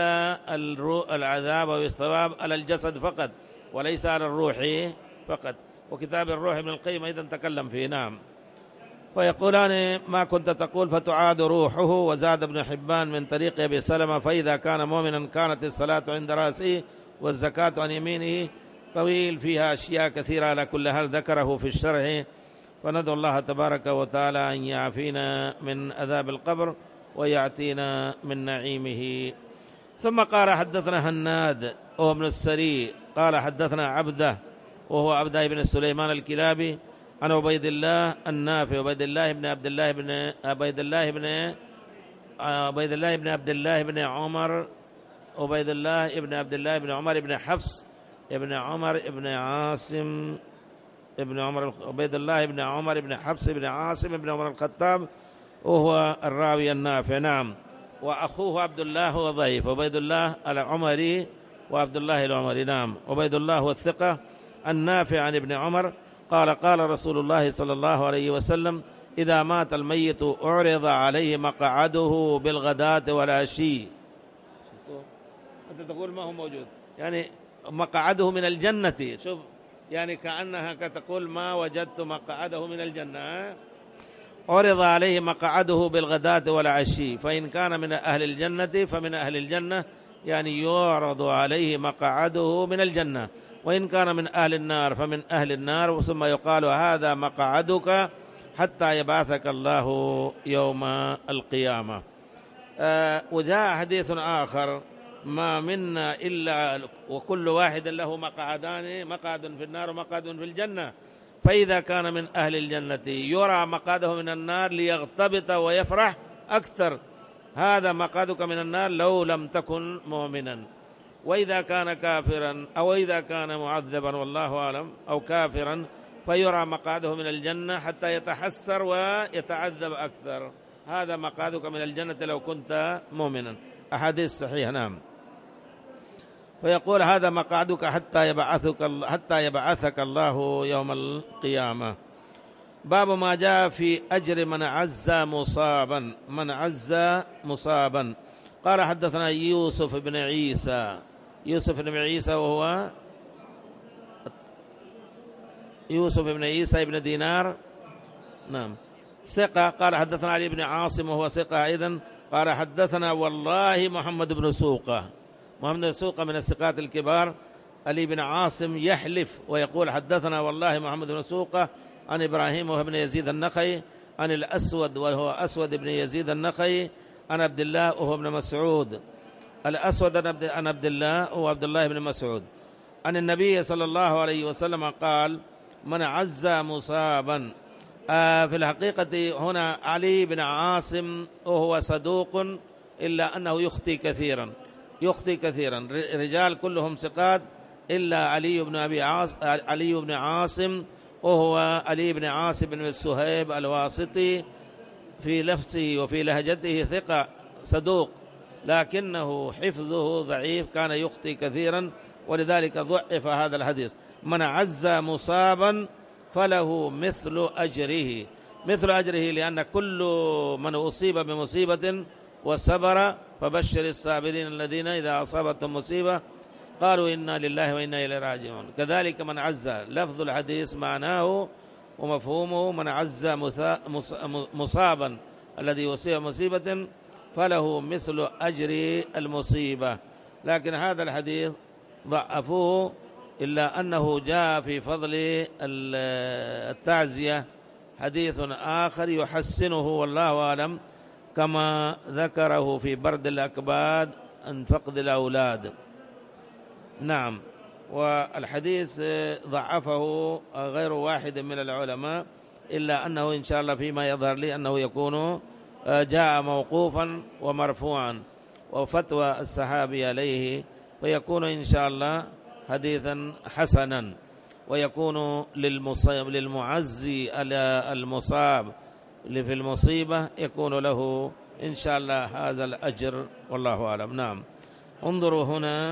العذاب أو الثواب على الجسد فقط، وليس على الروح فقط. وكتاب الروح ابن القيم أيضا تكلم فيه. نعم. فيقولان: ما كنت تقول فتعاد روحه. وزاد ابن حبان من طريق أبي سلمة: فإذا كان مؤمنا كانت الصلاة عند رأسه والزكاة عن يمينه. طويل فيها أشياء كثيرة، على كل حال ذكره في الشرح. فندعو الله تبارك وتعالى أن يعافينا من عذاب القبر ويعطينا من نعيمه. ثم قال: حدثنا هناد وهو ابن السري قال: حدثنا عبده وهو عبده بن سليمان الكلابي عن عبيد الله النافع، عبيد الله بن عبد الله بن عبيد الله بن عبد الله بن عمر، عبيد الله بن عبد الله بن عمر بن حفص بن عمر بن عاصم بن عمر عبيد الله بن عمر بن حفص بن عاصم بن عمر الخطاب، وهو الراوي النافع. نعم. وأخوه عبد الله هو ضعيف، عبيد الله العمري وعبد الله العمري. نعم. عبيد الله هو الثقة. النافع عن ابن عمر قال قال رسول الله صلى الله عليه وسلم: إذا مات الميت أعرض عليه مقعده بالغداة والعشي. أنت تقول ما هو موجود، يعني مقعده من الجنة. شوف، يعني كأنها كتقول ما وجدت مقعده من الجنة. عرض عليه مقعده بالغداة والعشي، فإن كان من أهل الجنة فمن أهل الجنة، يعني يعرض عليه مقعده من الجنة. وإن كان من أهل النار فمن أهل النار، ثم يقال: هذا مقعدك حتى يبعثك الله يوم القيامة. وجاء حديث آخر: ما منا إلا وكل واحد له مقعدان، مقعد في النار ومقعد في الجنة، فإذا كان من أهل الجنة يرى مقعده من النار ليغتبط ويفرح أكثر، هذا مقعدك من النار لو لم تكن مؤمنا. وإذا كان كافرا أو إذا كان معذبا والله أعلم أو كافرا فيرى مقعده من الجنة حتى يتحسر ويتعذب أكثر، هذا مقعدك من الجنة لو كنت مؤمنا. أحاديث صحيحة. نعم. فيقول: هذا مقعدك حتى يبعثك الله يوم القيامة. باب ما جاء في أجر من عز مصابا. قال: حدثنا يوسف بن عيسى وهو يوسف بن عيسى بن دينار، نعم، ثقة. قال: حدثنا علي بن عاصم وهو ثقة أيضا. قال: حدثنا والله محمد بن سوقة من الثقات الكبار. علي بن عاصم يحلف ويقول: حدثنا والله محمد بن سوقة عن إبراهيم وهو ابن يزيد النخعي عن الأسود وهو أسود بن يزيد النخعي عن عبد الله وهو ابن مسعود. الأسود عن عبد الله وهو عبد الله بن مسعود عن النبي صلى الله عليه وسلم قال: من عز مصابا. في الحقيقة هنا علي بن عاصم وهو صدوق، إلا أنه يخطئ كثيرا. رجال كلهم ثقات إلا علي بن عاصم وهو علي بن عاصم بن سهيب الواسطي، في لفظه وفي لهجته ثقة صدوق، لكنه حفظه ضعيف، كان يخطئ كثيرا، ولذلك ضعف هذا الحديث. من عز مصابا فله مثل أجره، لأن كل من أصيب بمصيبة وصبر فبشر الصابرين الذين إذا أصابتهم مصيبة قالوا إنا لله وإنا إليه راجعون. كذلك من عز، لفظ الحديث معناه ومفهومه: من عز مصابا الذي يصيب مصيبة فله مثل أجر المصيبة. لكن هذا الحديث ضعفوه، إلا أنه جاء في فضل التعزية حديث آخر يحسنه والله أعلم، كما ذكره في برد الأكباد عن فقد الأولاد. نعم. والحديث ضعفه غير واحد من العلماء، إلا أنه إن شاء الله فيما يظهر لي أنه يكون جاء موقوفا ومرفوعا وفتوى الصحابي عليه، فيكون إن شاء الله حديثا حسنا، ويكون للمعزي على المصاب في المصيبة يكون له إن شاء الله هذا الأجر، والله أعلم. نعم. انظروا هنا: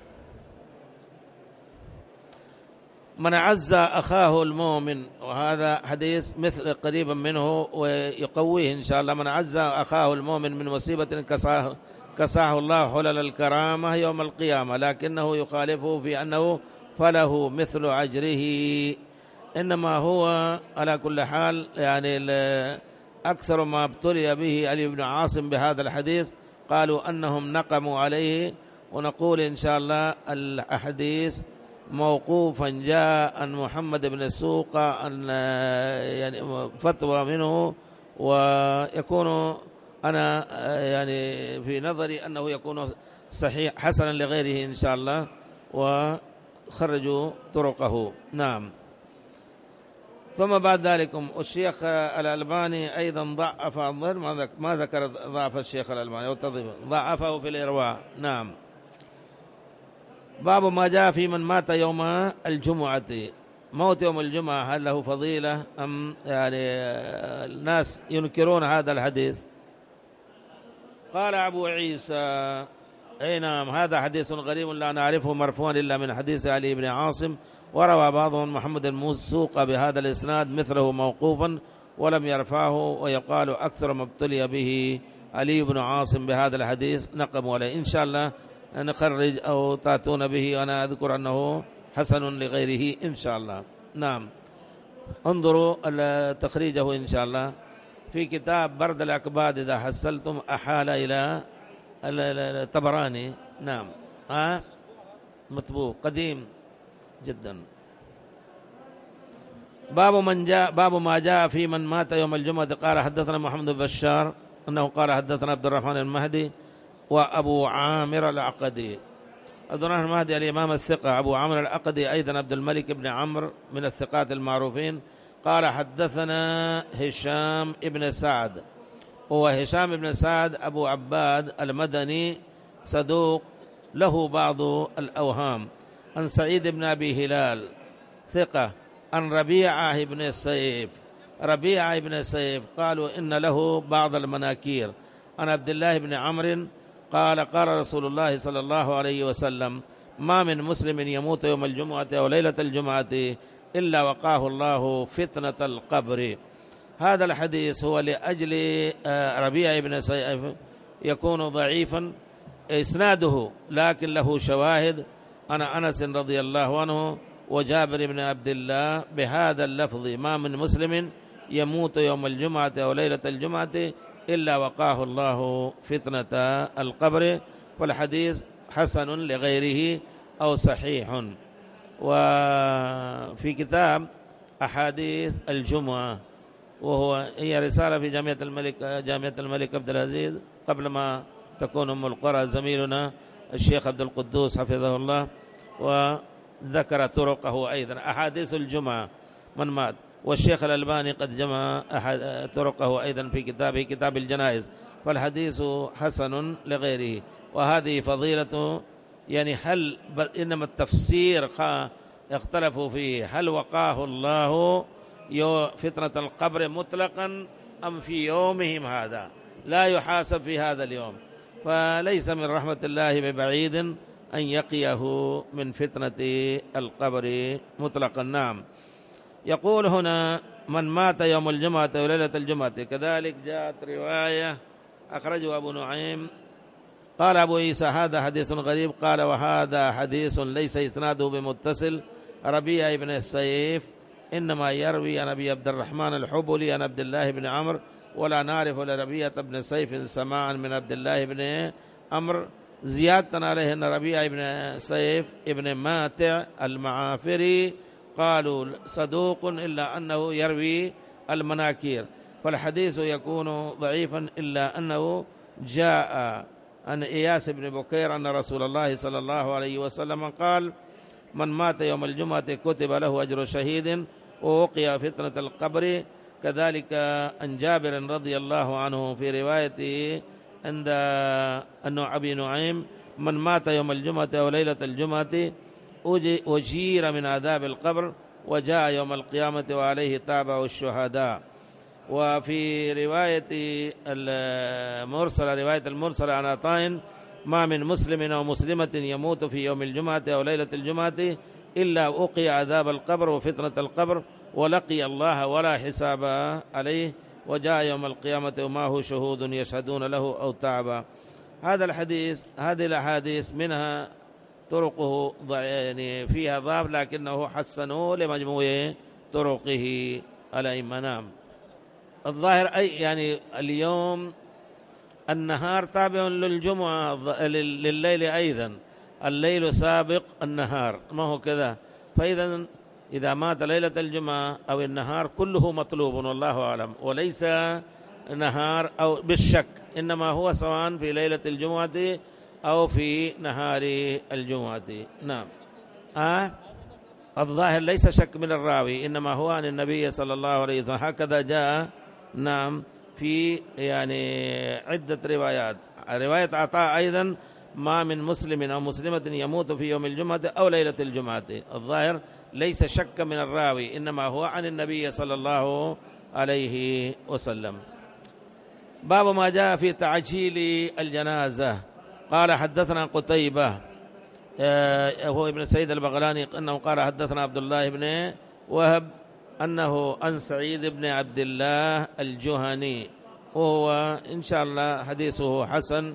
من عز أخاه المؤمن، وهذا حديث مثل قريبا منه ويقويه إن شاء الله. من عز أخاه المؤمن من مصيبة كساه الله حلل الكرامة يوم القيامة، لكنه يخالفه في أنه فله مثل أجره. إنما هو على كل حال يعني أكثر ما ابتلي به علي بن عاصم بهذا الحديث قالوا أنهم نقموا عليه، ونقول إن شاء الله الحديث موقوفا جاء عن محمد بن سوقة عن يعني فتوى منه، ويكون أنا يعني في نظري أنه يكون صحيح حسنا لغيره إن شاء الله، وخرجوا طرقه. نعم. ثم بعد ذلك الشيخ الألباني أيضا ضعف، ما ذكر ضعف الشيخ الألباني ضعفه في الإرواء. نعم. باب ما جاء في من مات يوم الجمعة. موت يوم الجمعة هل له فضيلة أم يعني الناس ينكرون هذا الحديث؟ قال أبو عيسى: أي نعم، هذا حديث غريب لا نعرفه مرفوعا إلا من حديث علي بن عاصم، وروى بعضهم محمد الموسوق بهذا الإسناد مثله موقوفا ولم يرفعه، ويقال أكثر ما ابتلي به علي بن عاصم بهذا الحديث نقم عليه. إن شاء الله نخرج أو تأتون به، وأنا أذكر أنه حسن لغيره إن شاء الله. نعم، انظروا تخريجه إن شاء الله في كتاب برد الأكباد إذا حصلتم، أحال إلى الطبراني. نعم، مطبوع قديم جدا. باب ما جاء في من مات يوم الجمعة. قال حدثنا محمد بن بشار أنه قال حدثنا عبد الرحمن المهدي وأبو عامر العقدي. عبد الرحمن المهدي الإمام الثقة، أبو عامر العقدي أيضا عبد الملك بن عمرو من الثقات المعروفين. قال حدثنا هشام ابن سعد، هو هشام ابن سعد أبو عباد المدني صدوق له بعض الأوهام، عن سعيد بن أبي هلال ثقة، عن ربيعة بن السيف. ربيعة بن السيف قالوا إن له بعض المناكير. عن عبد الله بن عمرو قال قال رسول الله صلى الله عليه وسلم: ما من مسلم يموت يوم الجمعة أو ليلة الجمعة إلا وقاه الله فتنة القبر. هذا الحديث هو لأجل ربيعة بن السيف يكون ضعيفا إسناده، لكن له شواهد عن أنس رضي الله عنه وجابر بن عبد الله بهذا اللفظ: ما من مسلم يموت يوم الجمعة أو ليلة الجمعة إلا وقاه الله فتنة القبر. والحديث حسن لغيره أو صحيح. وفي كتاب أحاديث الجمعة، هي رسالة في جامعة الملك عبد العزيز قبل ما تكون أم القرى، زميلنا الشيخ عبد القدوس حفظه الله، وذكر طرقه أيضا أحاديث الجمعة من مات. والشيخ الألباني قد جمع طرقه أيضا في كتابه كتاب الجنائز. فالحديث حسن لغيره. وهذه فضيلة، يعني هل إنما التفسير اختلفوا فيه، هل وقاه الله فتنة القبر مطلقا أم في يومهم هذا لا يحاسب في هذا اليوم؟ فليس من رحمة الله ببعيد أن يقيه من فتنة القبر مطلقا. نعم. يقول هنا: من مات يوم الجمعة وليلة الجمعة. كذلك جاءت رواية أخرجه أبو نعيم. قال أبو عيسى: هذا حديث غريب. قال: وهذا حديث ليس إسناده بمتصل. ربيعة بن السيف إنما يروي عن أبي عبد الرحمن الحبلي عن عبد الله بن عمرو، ولا نعرف لربيعة بن السيف سماعا من عبد الله بن عمرو. زيادة عليه أن ربيعة بن السيف ابن ماتع المعافري قالوا صدوق إلا أنه يروي المناكير، فالحديث يكون ضعيفا، إلا أنه جاء عن إياس بن بكير أن رسول الله صلى الله عليه وسلم قال: من مات يوم الجمعة كتب له أجر شهيد ووقي فتنة القبر. كذلك عن جابر رضي الله عنه في روايته عند أنه أبي نعيم: من مات يوم الجمعة أو ليلة الجمعة أجير من عذاب القبر وجاء يوم القيامة وعليه تابع الشهداء. وفي رواية المرسل عن عطاء: ما من مسلم أو مسلمة يموت في يوم الجمعة أو ليلة الجمعة إلا أوقي عذاب القبر وفتنة القبر ولقي الله ولا حساب عليه وجاء يوم القيامة ومعه شهود يشهدون له أو تعبا. هذا الحديث، هذه الأحاديث منها طرقه يعني فيها ضعف، لكنه حسنه لمجموع طرقه الأئمة. نعم. الظاهر أي يعني اليوم النهار تابع للجمعة لليل أيضا، الليل سابق النهار، ما هو كذا؟ فإذا إذا مات ليلة الجمعة أو النهار كله مطلوب والله أعلم، وليس نهار أو بالشك، إنما هو سواء في ليلة الجمعة أو في نهار الجمعة. نعم. الظاهر ليس شك من الراوي، إنما هو عن النبي صلى الله عليه وسلم، هكذا جاء. نعم. في يعني عدة روايات. رواية عطاء أيضا: ما من مسلم أو مسلمة يموت في يوم الجمعة أو ليلة الجمعة. الظاهر ليس شك من الراوي، إنما هو عن النبي صلى الله عليه وسلم. باب ما جاء في تعجيل الجنازة. قال حدثنا قتيبة هو ابن سعيد البغلاني أنه قال حدثنا عبد الله بن وهب أنه عن سعيد بن عبد الله الجهني، وهو إن شاء الله حديثه حسن.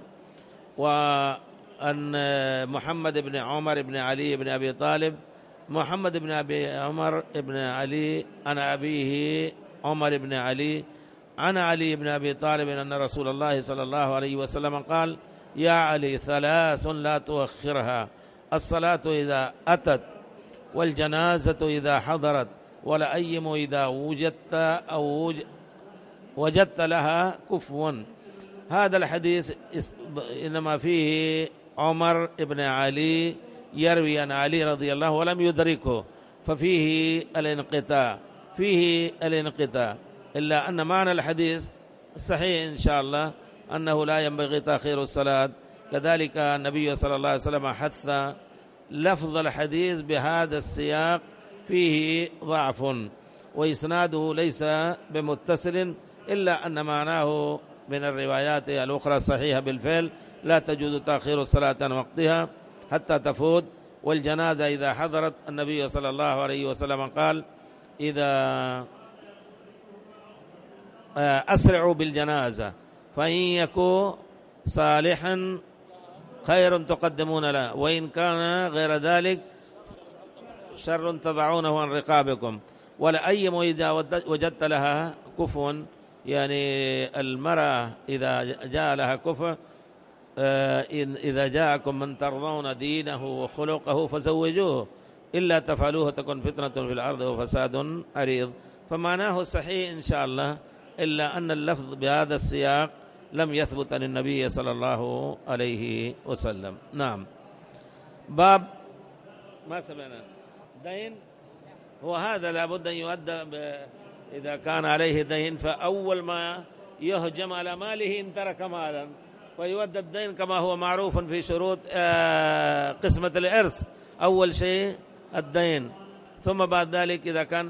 وأن محمد بن عمر بن علي بن أبي طالب، محمد بن أبي عمر بن علي عن أبيه عمر بن علي عن علي بن أبي طالب أن رسول الله صلى الله عليه وسلم قال: يا علي، ثلاث لا تؤخرها: الصلاة إذا أتت، والجنازة إذا حضرت، والأيم إذا وجدت أو وجدت لها كفوا. هذا الحديث إنما فيه عمر بن علي يروي عن علي رضي الله ولم يدركه، ففيه الانقطاع، إلا أن معنى الحديث صحيح إن شاء الله، أنه لا ينبغي تأخير الصلاة. كذلك النبي صلى الله عليه وسلم حث لفظ الحديث بهذا السياق فيه ضعف، وإسناده ليس بمتصل، إلا أن معناه من الروايات الأخرى الصحيحة بالفعل: لا تجوز تأخير الصلاة عن وقتها حتى تفوت، والجنازة إذا حضرت. النبي صلى الله عليه وسلم قال: إذا أسرعوا بالجنازة، فإن يكون صالحا خير تقدمون له، وإن كان غير ذلك شر تضعونه عن رقابكم. ولأيم إذا وجدت لها كفوا، يعني المرأة إذا جاء لها كفء، إذا جاءكم من ترضون دينه وخلقه فزوجوه، إلا تفعلوه تكن فتنة في الأرض وفساد عريض. فمعناه صحيح إن شاء الله، إلا أن اللفظ بهذا السياق لم يثبت عن النبي صلى الله عليه وسلم. نعم. باب ما سمعنا دين، وهذا لابد أن يؤدى إذا كان عليه دين، فأول ما يهجم على ماله إن ترك مالا، فيؤدى الدين كما هو معروف في شروط قسمة الإرث. أول شيء الدين، ثم بعد ذلك إذا كان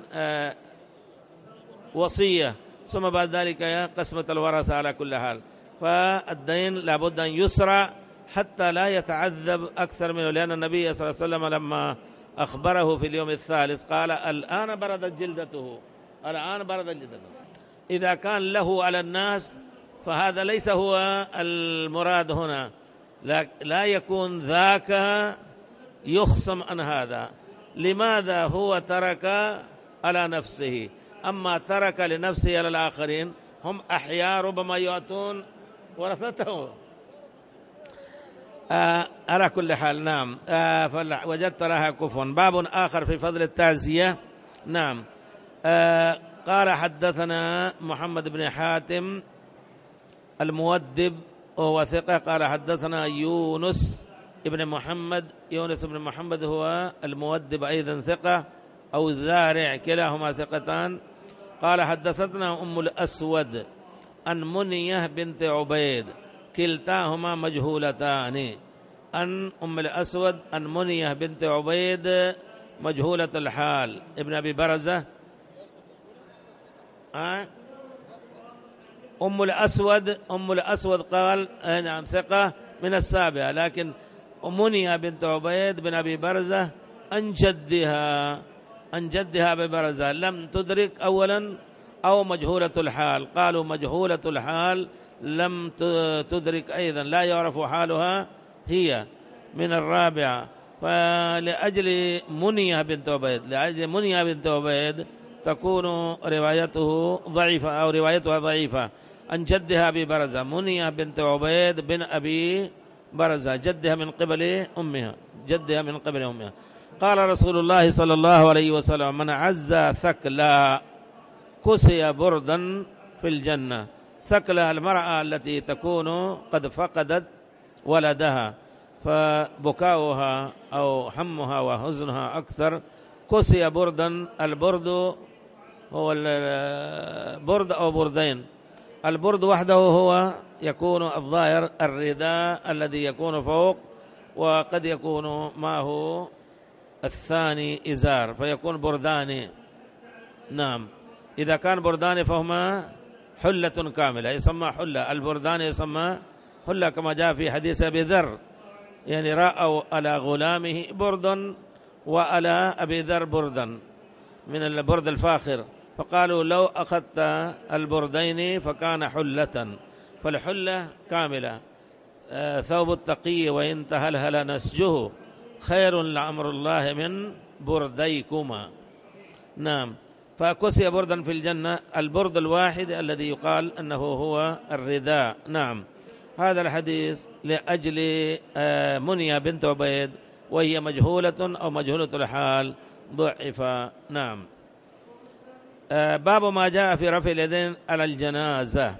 وصية، ثم بعد ذلك قسمة الورثة. على كل حال فالدين لابد أن يسرع حتى لا يتعذب أكثر منه، لأن النبي صلى الله عليه وسلم لما أخبره في اليوم الثالث قال: الآن بردت جلدته، الآن بردت جلدته. إذا كان له على الناس فهذا ليس هو المراد هنا، لا يكون ذاك يخصم عن هذا. لماذا هو ترك على نفسه؟ أما ترك لنفسه على الآخرين، هم أحياء ربما يؤتون ورثته. على كل حال نعم. وجدت لها كفوا. باب آخر في فضل التعزية. نعم. قال حدثنا محمد بن حاتم المودب وهو ثقة. قال حدثنا يونس بن محمد هو المودب أيضا ثقة، أو الذارع، كلاهما ثقتان. قال حدثتنا أم الأسود عن منية بنت عبيد، كلتاهما مجهولتان. عن أم الأسود عن منية بنت عبيد مجهولة الحال، ابن أبي برزة. أم الأسود قال نعم ثقة من السابعة، لكن منية بنت عبيد بن أبي برزة عن جدها أبي برزة لم تدرك أولا، أو مجهولة الحال. قالوا مجهولة الحال لم تدرك أيضا، لا يعرف حالها، هي من الرابعة. فلأجل منية بنت عبيد تكون روايته ضعيفة، أو روايتها ضعيفة. عن جدها أبي برزة، منية بنت عبيد بن أبي برزة، جدها من قبل أمها. قال رسول الله صلى الله عليه وسلم: من عزى ثكلا كسي بردا في الجنة. ثكلا المرأة التي تكون قد فقدت ولدها، فبكاؤها أو حمها وحزنها أكثر. كسي بردا، البرد هو البرد أو بردين. البرد وحده هو يكون الظاهر الرداء الذي يكون فوق، وقد يكون معه الثاني إزار فيكون بردان. نعم، إذا كان بردان فهما حلة كاملة يسمى حلة، البردان يسمى حلة كما جاء في حديث أبي ذر، يعني رأوا على غلامه برد وعلى أبي ذر بردا من البرد الفاخر، فقالوا لو أخذت البردين فكان حلة، فالحلة كاملة. ثوب التقي وإن تهلهل نسجه خير لأمر الله من برديكما. نعم، فكسي بردا في الجنة، البرد الواحد الذي يقال أنه هو الرداء. نعم، هذا الحديث لأجل منية بنت عبيد وهي مجهولة أو مجهولة الحال ضعف. نعم. باب ما جاء في رفع اليدين على الجنازة.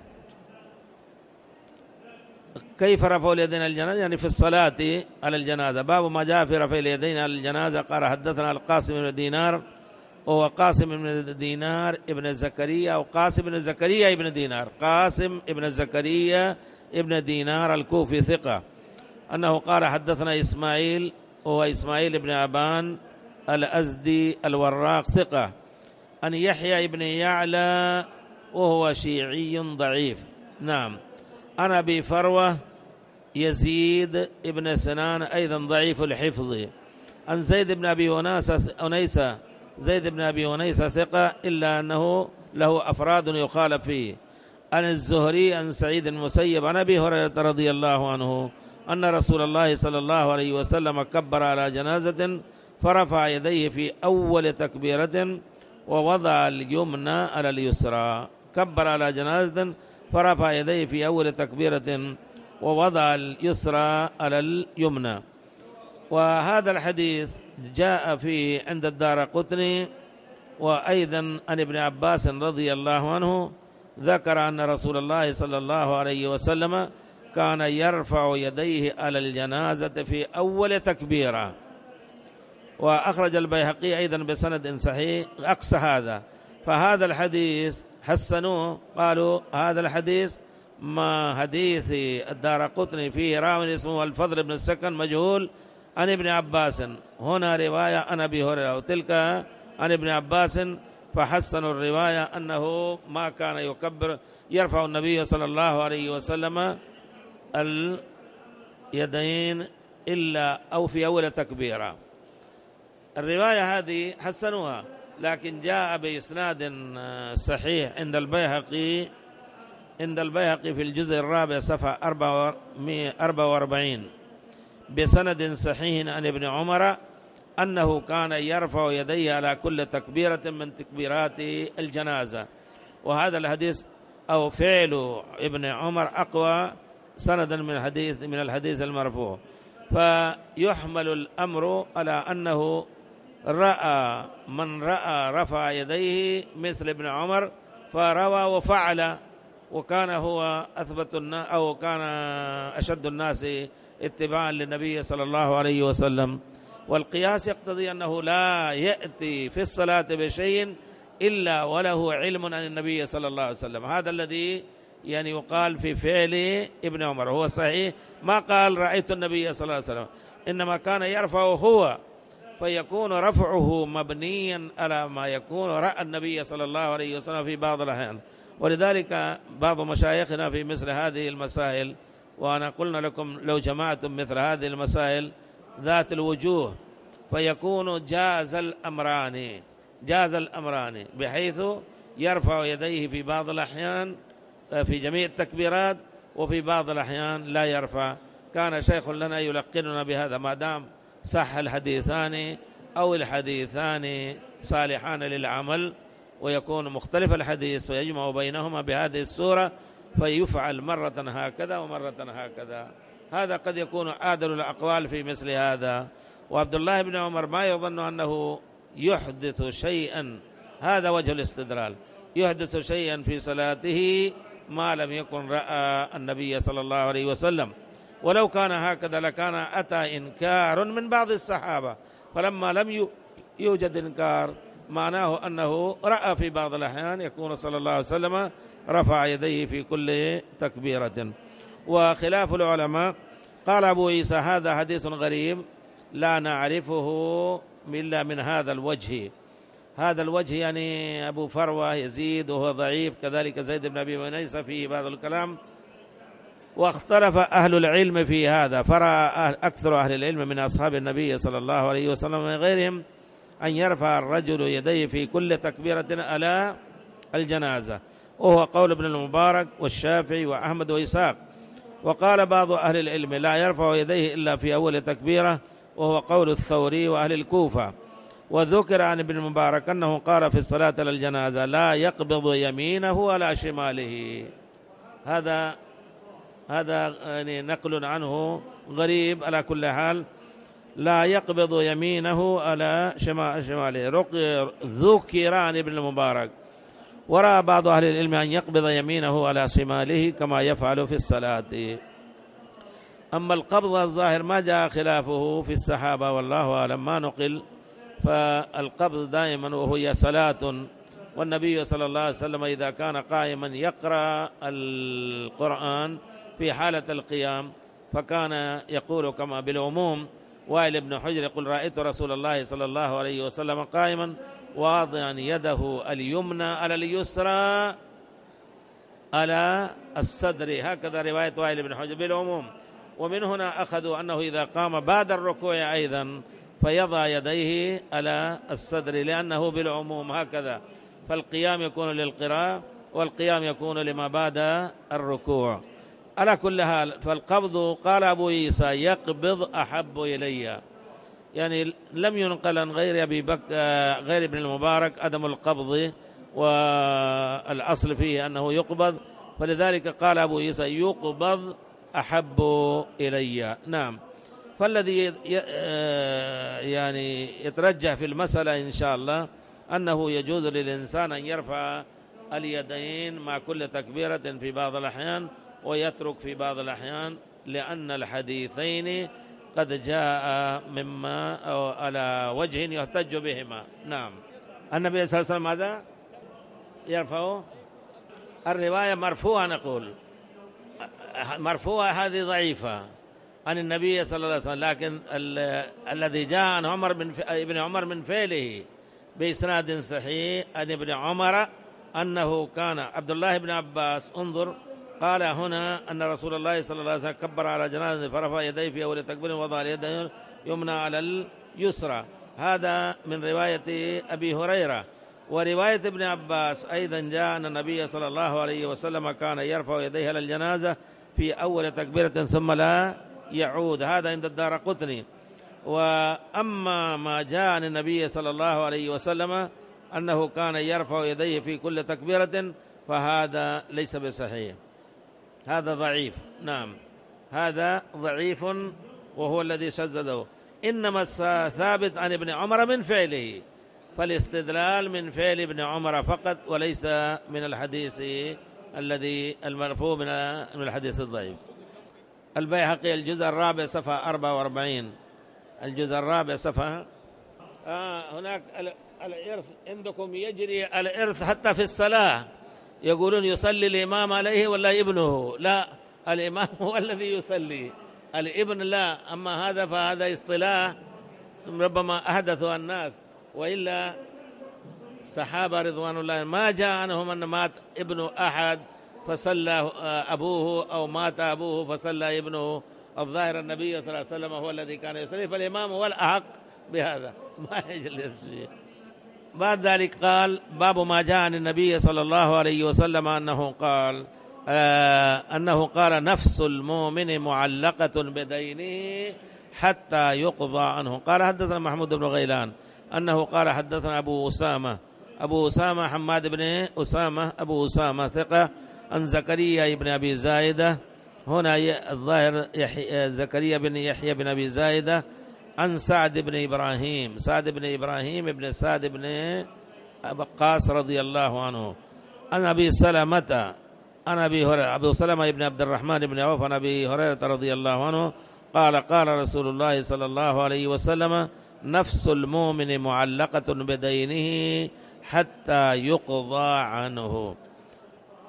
كيف رفع اليدين على الجنازة؟ يعني في الصلاة على الجنازة. باب ما جاء في رفع اليدين على الجنازة. قال حدثنا القاسم بن دينار، وهو قاسم بن دينار ابن زكريا، أو قاسم بن زكريا ابن دينار، قاسم ابن زكريا ابن دينار الكوفي ثقة، أنه قال حدثنا إسماعيل، وهو إسماعيل بن أبان الأزدي الوراق ثقة، أن يحيى ابن يعلى وهو شيعي ضعيف. نعم. أنا أبي فروة يزيد ابن سنان أيضا ضعيف الحفظ. عن زيد بن أبي أنيسة، زيد بن أبي أنيسة ثقة إلا أنه له أفراد يخالف فيه. عن الزهري عن سعيد المسيب عن أبي هريرة رضي الله عنه أن رسول الله صلى الله عليه وسلم كبر على جنازة فرفع يديه في أول تكبيرة ووضع اليمنى على اليسرى. كبر على جنازة فرفع يديه في أول تكبيرة ووضع اليسرى على اليمنى. وهذا الحديث جاء في عند الدارقطني، وأيضا عن ابن عباس رضي الله عنه ذكر أن رسول الله صلى الله عليه وسلم كان يرفع يديه على الجنازة في أول تكبيرة. وأخرج البيهقي أيضا بسند صحيح أقصى هذا. فهذا الحديث حسنوه، قالوا هذا الحديث ما حديث الدارقطني فيه راوي اسمه الفضل بن السكن مجهول عن ابن عباس، هنا رواية عن أبي هريرة وتلك عن ابن عباس، فحسنوا الرواية أنه ما كان يكبر يرفع النبي صلى الله عليه وسلم اليدين إلا أو في أول تكبيرة. الرواية هذه حسنوها، لكن جاء بإسناد صحيح عند البيهقي في الجزء الرابع صفحة 44 بسند صحيح عن ابن عمر أنه كان يرفع يديه على كل تكبيرة من تكبيرات الجنازة. وهذا الحديث أو فعل ابن عمر أقوى سندا من الحديث المرفوع. فيحمل الأمر على أنه رأى من رأى رفع يديه مثل ابن عمر فروى وفعل، وكان هو أثبت الناس أو كان أشد الناس اتباعا للنبي صلى الله عليه وسلم. والقياس يقتضي أنه لا يأتي في الصلاة بشيء إلا وله علم عن النبي صلى الله عليه وسلم. هذا الذي يعني يقال في فعل ابن عمر. هو صحيح ما قال رأيت النبي صلى الله عليه وسلم، إنما كان يرفع هو، فيكون رفعه مبنيا على ما يكون رأى النبي صلى الله عليه وسلم في بعض الأحيان. ولذلك بعض مشايخنا في مثل هذه المسائل، وأنا قلنا لكم لو جمعتم مثل هذه المسائل ذات الوجوه فيكون جاز الأمران بحيث يرفع يديه في بعض الأحيان في جميع التكبيرات، وفي بعض الأحيان لا يرفع. كان شيخ لنا يلقننا بهذا ما دام صح الحديثان أو الحديثان صالحان للعمل، ويكون مختلف الحديث فيجمع بينهما بهذه الصورة فيفعل مرة هكذا ومرة هكذا. هذا قد يكون عادل الأقوال في مثل هذا. وعبد الله بن عمر ما يظن أنه يحدث شيئا، هذا وجه الاستدلال، يحدث شيئا في صلاته ما لم يكن رأى النبي صلى الله عليه وسلم. ولو كان هكذا لكان أتى إنكار من بعض الصحابة، فلما لم يوجد إنكار معناه أنه رأى في بعض الأحيان يكون صلى الله عليه وسلم رفع يديه في كل تكبيرة. وخلاف العلماء قال أبو عيسى هذا حديث غريب لا نعرفه إلا من هذا الوجه. هذا الوجه يعني أبو فروة يزيد وهو ضعيف، كذلك زيد بن أبي منيس فيه بعض الكلام، واختلف أهل العلم في هذا. فرأى أكثر أهل العلم من أصحاب النبي صلى الله عليه وسلم وغيرهم أن يرفع الرجل يديه في كل تكبيرة على الجنازة، وهو قول ابن المبارك والشافعي وأحمد وإسحاق. وقال بعض أهل العلم لا يرفع يديه إلا في أول تكبيرة، وهو قول الثوري وأهل الكوفة. وذكر عن ابن المبارك أنه قال في الصلاة على الجنازة لا يقبض يمينه على شماله. هذا يعني نقل عنه غريب. على كل حال لا يقبض يمينه على شماله ذكر عن ابن المبارك. ورأى بعض أهل العلم أن يقبض يمينه على شماله كما يفعل في الصلاة. أما القبض الظاهر ما جاء خلافه في الصحابة والله أعلم، ما نقل. فالقبض دائما وهي صلاة، والنبي صلى الله عليه وسلم إذا كان قائما يقرأ القرآن في حالة القيام فكان يقول كما بالعموم. وائل بن حجر يقول رأيت رسول الله صلى الله عليه وسلم قائما واضعا يده اليمنى على اليسرى على الصدر، هكذا رواية وائل بن حجر بالعموم. ومن هنا أخذوا أنه إذا قام بعد الركوع أيضا فيضع يديه على الصدر، لأنه بالعموم هكذا. فالقيام يكون للقراءة والقيام يكون لما بعد الركوع. على كل حال فالقبض قال أبو عيسى يقبض أحب إلي، يعني لم ينقل عن غير غير ابن المبارك عدم القبض، والأصل فيه أنه يقبض، فلذلك قال أبو عيسى يقبض أحب إلي. نعم. فالذي يعني يترجح في المسألة إن شاء الله أنه يجوز للإنسان أن يرفع اليدين مع كل تكبيرة في بعض الأحيان ويترك في بعض الأحيان، لأن الحديثين قد جاء مما أو على وجه يحتج بهما. نعم. النبي صلى الله عليه وسلم ماذا يرفع؟ الرواية مرفوعة، نقول مرفوعة هذه ضعيفة عن النبي صلى الله عليه وسلم، لكن الذي جاء عن ابن عمر من فعله بإسناد صحيح عن ابن عمر أنه كان عبد الله بن عباس انظر قال هنا أن رسول الله صلى الله عليه وسلم كبر على جنازة فرفع يديه في أول تكبير ووضع اليد يمنى على اليسرى. هذا من رواية أبي هريرة. ورواية ابن عباس أيضا جاء أن النبي صلى الله عليه وسلم كان يرفع يديه على الجنازة في أول تكبيرة ثم لا يعود، هذا عند الدارقطني. وأما ما جاء عن النبي صلى الله عليه وسلم أنه كان يرفع يديه في كل تكبيرة فهذا ليس بصحيح، هذا ضعيف. نعم، هذا ضعيف وهو الذي شذذه. إنما ثابت عن ابن عمر من فعله، فالاستدلال من فعل ابن عمر فقط وليس من الحديث الذي المرفوع من الحديث الضعيف. البيهقي الجزء الرابع صفحة 44. الجزء الرابع صفحة هناك الإرث عندكم يجري الإرث حتى في الصلاة، يقولون يصلي الإمام عليه ولا ابنه؟ لا، الإمام هو الذي يصلي، الابن لا. أما هذا فهذا اصطلاح ربما أحدثه الناس، وإلا الصحابة رضوان الله ما جاء عنهم أن مات ابن أحد فصلى أبوه أو مات أبوه فصلى ابنه. الظاهر النبي صلى الله عليه وسلم هو الذي كان يصلي، فالإمام هو الأحق بهذا، ما يجلس فيه. بعد ذلك قال باب ما جاء عن النبي صلى الله عليه وسلم أنه قال نفس المؤمن معلقة بدينه حتى يقضى عنه. قال حدثنا محمود بن غيلان أنه قال حدثنا أبو أسامة حماد بن أسامة أبو أسامة ثقة عن زكريا بن أبي زايدة، هنا الظاهر زكريا بن يحيى بن أبي زايدة، عن سعد بن إبراهيم بن سعد بن وقاص رضي الله عنه، عن أبي سلمة عن أبي سلمة بن عبد الرحمن بن عوف عن أبي هريرة رضي الله عنه قال قال رسول الله صلى الله عليه وسلم نفس المؤمن معلقة بدينه حتى يقضى عنه.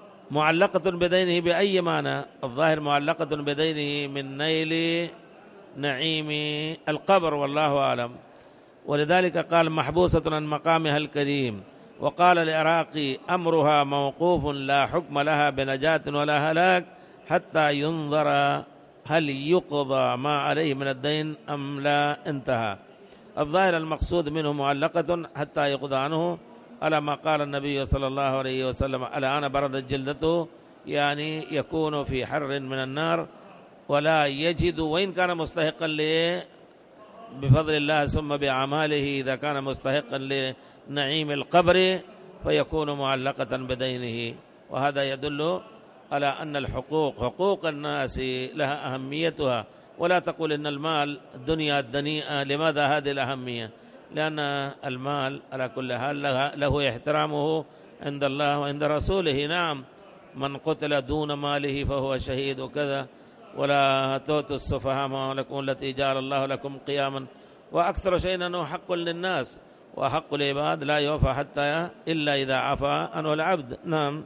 معلقة بدينه بأي معنى؟ الظاهر معلقة بدينه من نيل نعيم القبر، والله أعلم. ولذلك قال محبوسة عن مقامها الكريم. وقال العراقي أمرها موقوف لا حكم لها بنجاة ولا هلاك حتى ينظر هل يقضى ما عليه من الدين أم لا. انتهى. الظاهر المقصود منه معلقة حتى يقضى عنه، على ما قال النبي صلى الله عليه وسلم: الآن بردت جلدته، يعني يكون في حر من النار ولا يجد، وإن كان مستحقا بفضل الله ثم بأعماله إذا كان مستحقا لنعيم القبر فيكون معلقة بدينه. وهذا يدل على أن الحقوق، حقوق الناس لها أهميتها. ولا تقول إن المال الدنيا الدنيئة. لماذا هذه الأهمية؟ لأن المال على كل حال له احترامه عند الله وعند رسوله. نعم، من قتل دون ماله فهو شهيد وكذا. ولا تؤتوا السفهاء أموالكم التي جعل الله لكم قياما. وأكثر شيء أنه حق للناس، وحق العباد لا يوفى حتى إلا إذا عفا عنه العبد. نعم.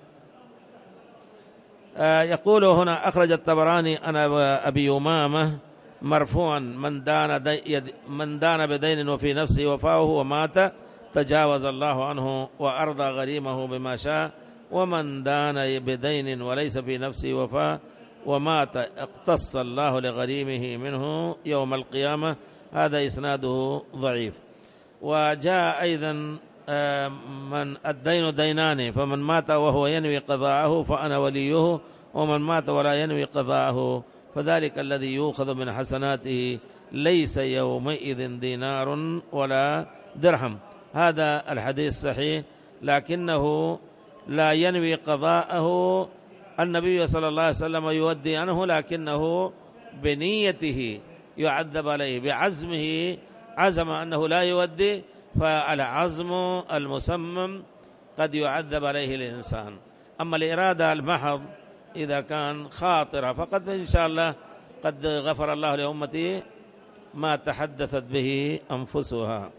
يقول هنا: أخرج الطبراني عن أبي أمامة مرفوعا: من دان بدين وفي نفسه وفاؤه ومات تجاوز الله عنه وأرضى غريمه بما شاء، ومن دان بدين وليس في نفسه وفاء ومات اقتص الله لغريمه منه يوم القيامة. هذا إسناده ضعيف. وجاء أيضا: من الدين دينان، فمن مات وهو ينوي قضاءه فأنا وليه، ومن مات ولا ينوي قضاءه فذلك الذي يؤخذ من حسناته ليس يومئذ دينار ولا درهم. هذا الحديث صحيح، لكنه لا ينوي قضاءه. النبي صلى الله عليه وسلم يودي عنه، لكنه بنيته يعذب عليه، بعزمه عزم أنه لا يودي، فالعزم المسمم قد يعذب عليه الإنسان. أما الإرادة المحض إذا كان خاطرة فقد إن شاء الله قد غفر الله لأمتي ما تحدثت به أنفسها.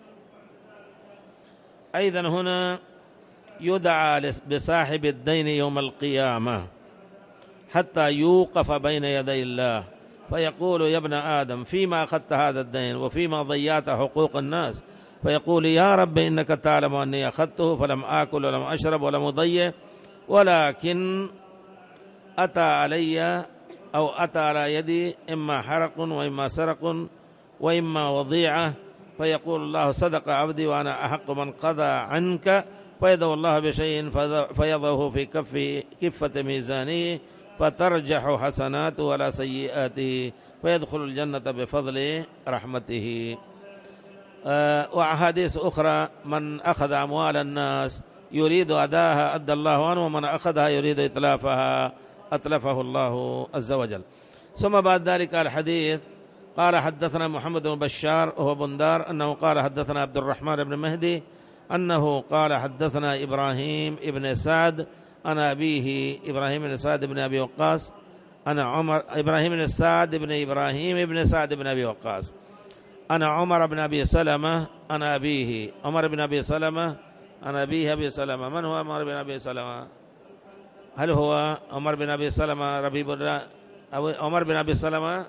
أيضا هنا يدعى بصاحب الدين يوم القيامة حتى يوقف بين يدي الله فيقول: يا ابن آدم فيما أخذت هذا الدين وفيما ضيعت حقوق الناس؟ فيقول: يا رب إنك تعلم أني أخذته فلم آكل ولم أشرب ولم أضيع، ولكن أتى علي أو أتى على يدي إما حرق وإما سرق وإما وضيعة. فيقول الله: صدق عبدي وأنا أحق من قضى عنك. فيدعو الله بشيء فيضعه في كفة ميزانه فترجح حسناته ولا سيئاته فيدخل الجنة بفضل رحمته. وأحاديث أخرى: من أخذ أموال الناس يريد أداها أدى الله عنه، ومن أخذها يريد إتلافها أتلفه الله عز وجل. ثم بعد ذلك الحديث قال: حدثنا محمد بن بشار وهو بندار أنه قال: حدثنا عبد الرحمن بن مهدي أنه قال: حدثنا إبراهيم بن سعد أنا أبيه إبراهيم بن سعد بن أبي وقاص أنا عمر إبراهيم بن سعد بن إبراهيم بن سعد بن أبي وقاص أنا عمر بن أبي سلمة أنا أبيه عمر بن أبي سلمة أنا أبيه أبي سلمة. من هو عمر بن أبي سلمة؟ هل هو عمر بن أبي سلمة ربيب الله أو عمر بن أبي سلمة؟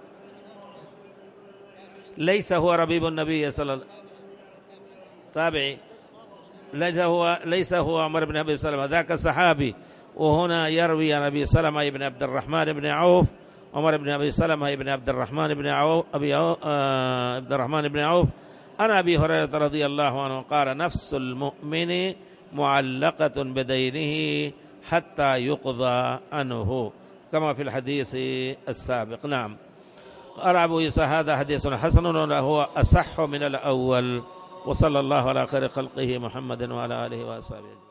ليس هو ربيب النبي صلى الله عليه وسلم، تابعي. ليس هو عمر بن أبي سلمة، ذاك الصحابي. وهنا يروي عن أبي سلمة بن عبد الرحمن بن عوف عمر بن أبي سلمة بن عبد الرحمن بن عوف عبد الرحمن بن عوف أنا أبي هريرة رضي الله عنه قال: نفس المؤمن معلقة بدينه حتى يقضى عنه، كما في الحديث السابق. نعم. قال أبو عيسى: هذا حديث حسن وهو أصح من الأول. وصلى الله على خير خلقه محمد وعلى آله وصحبه.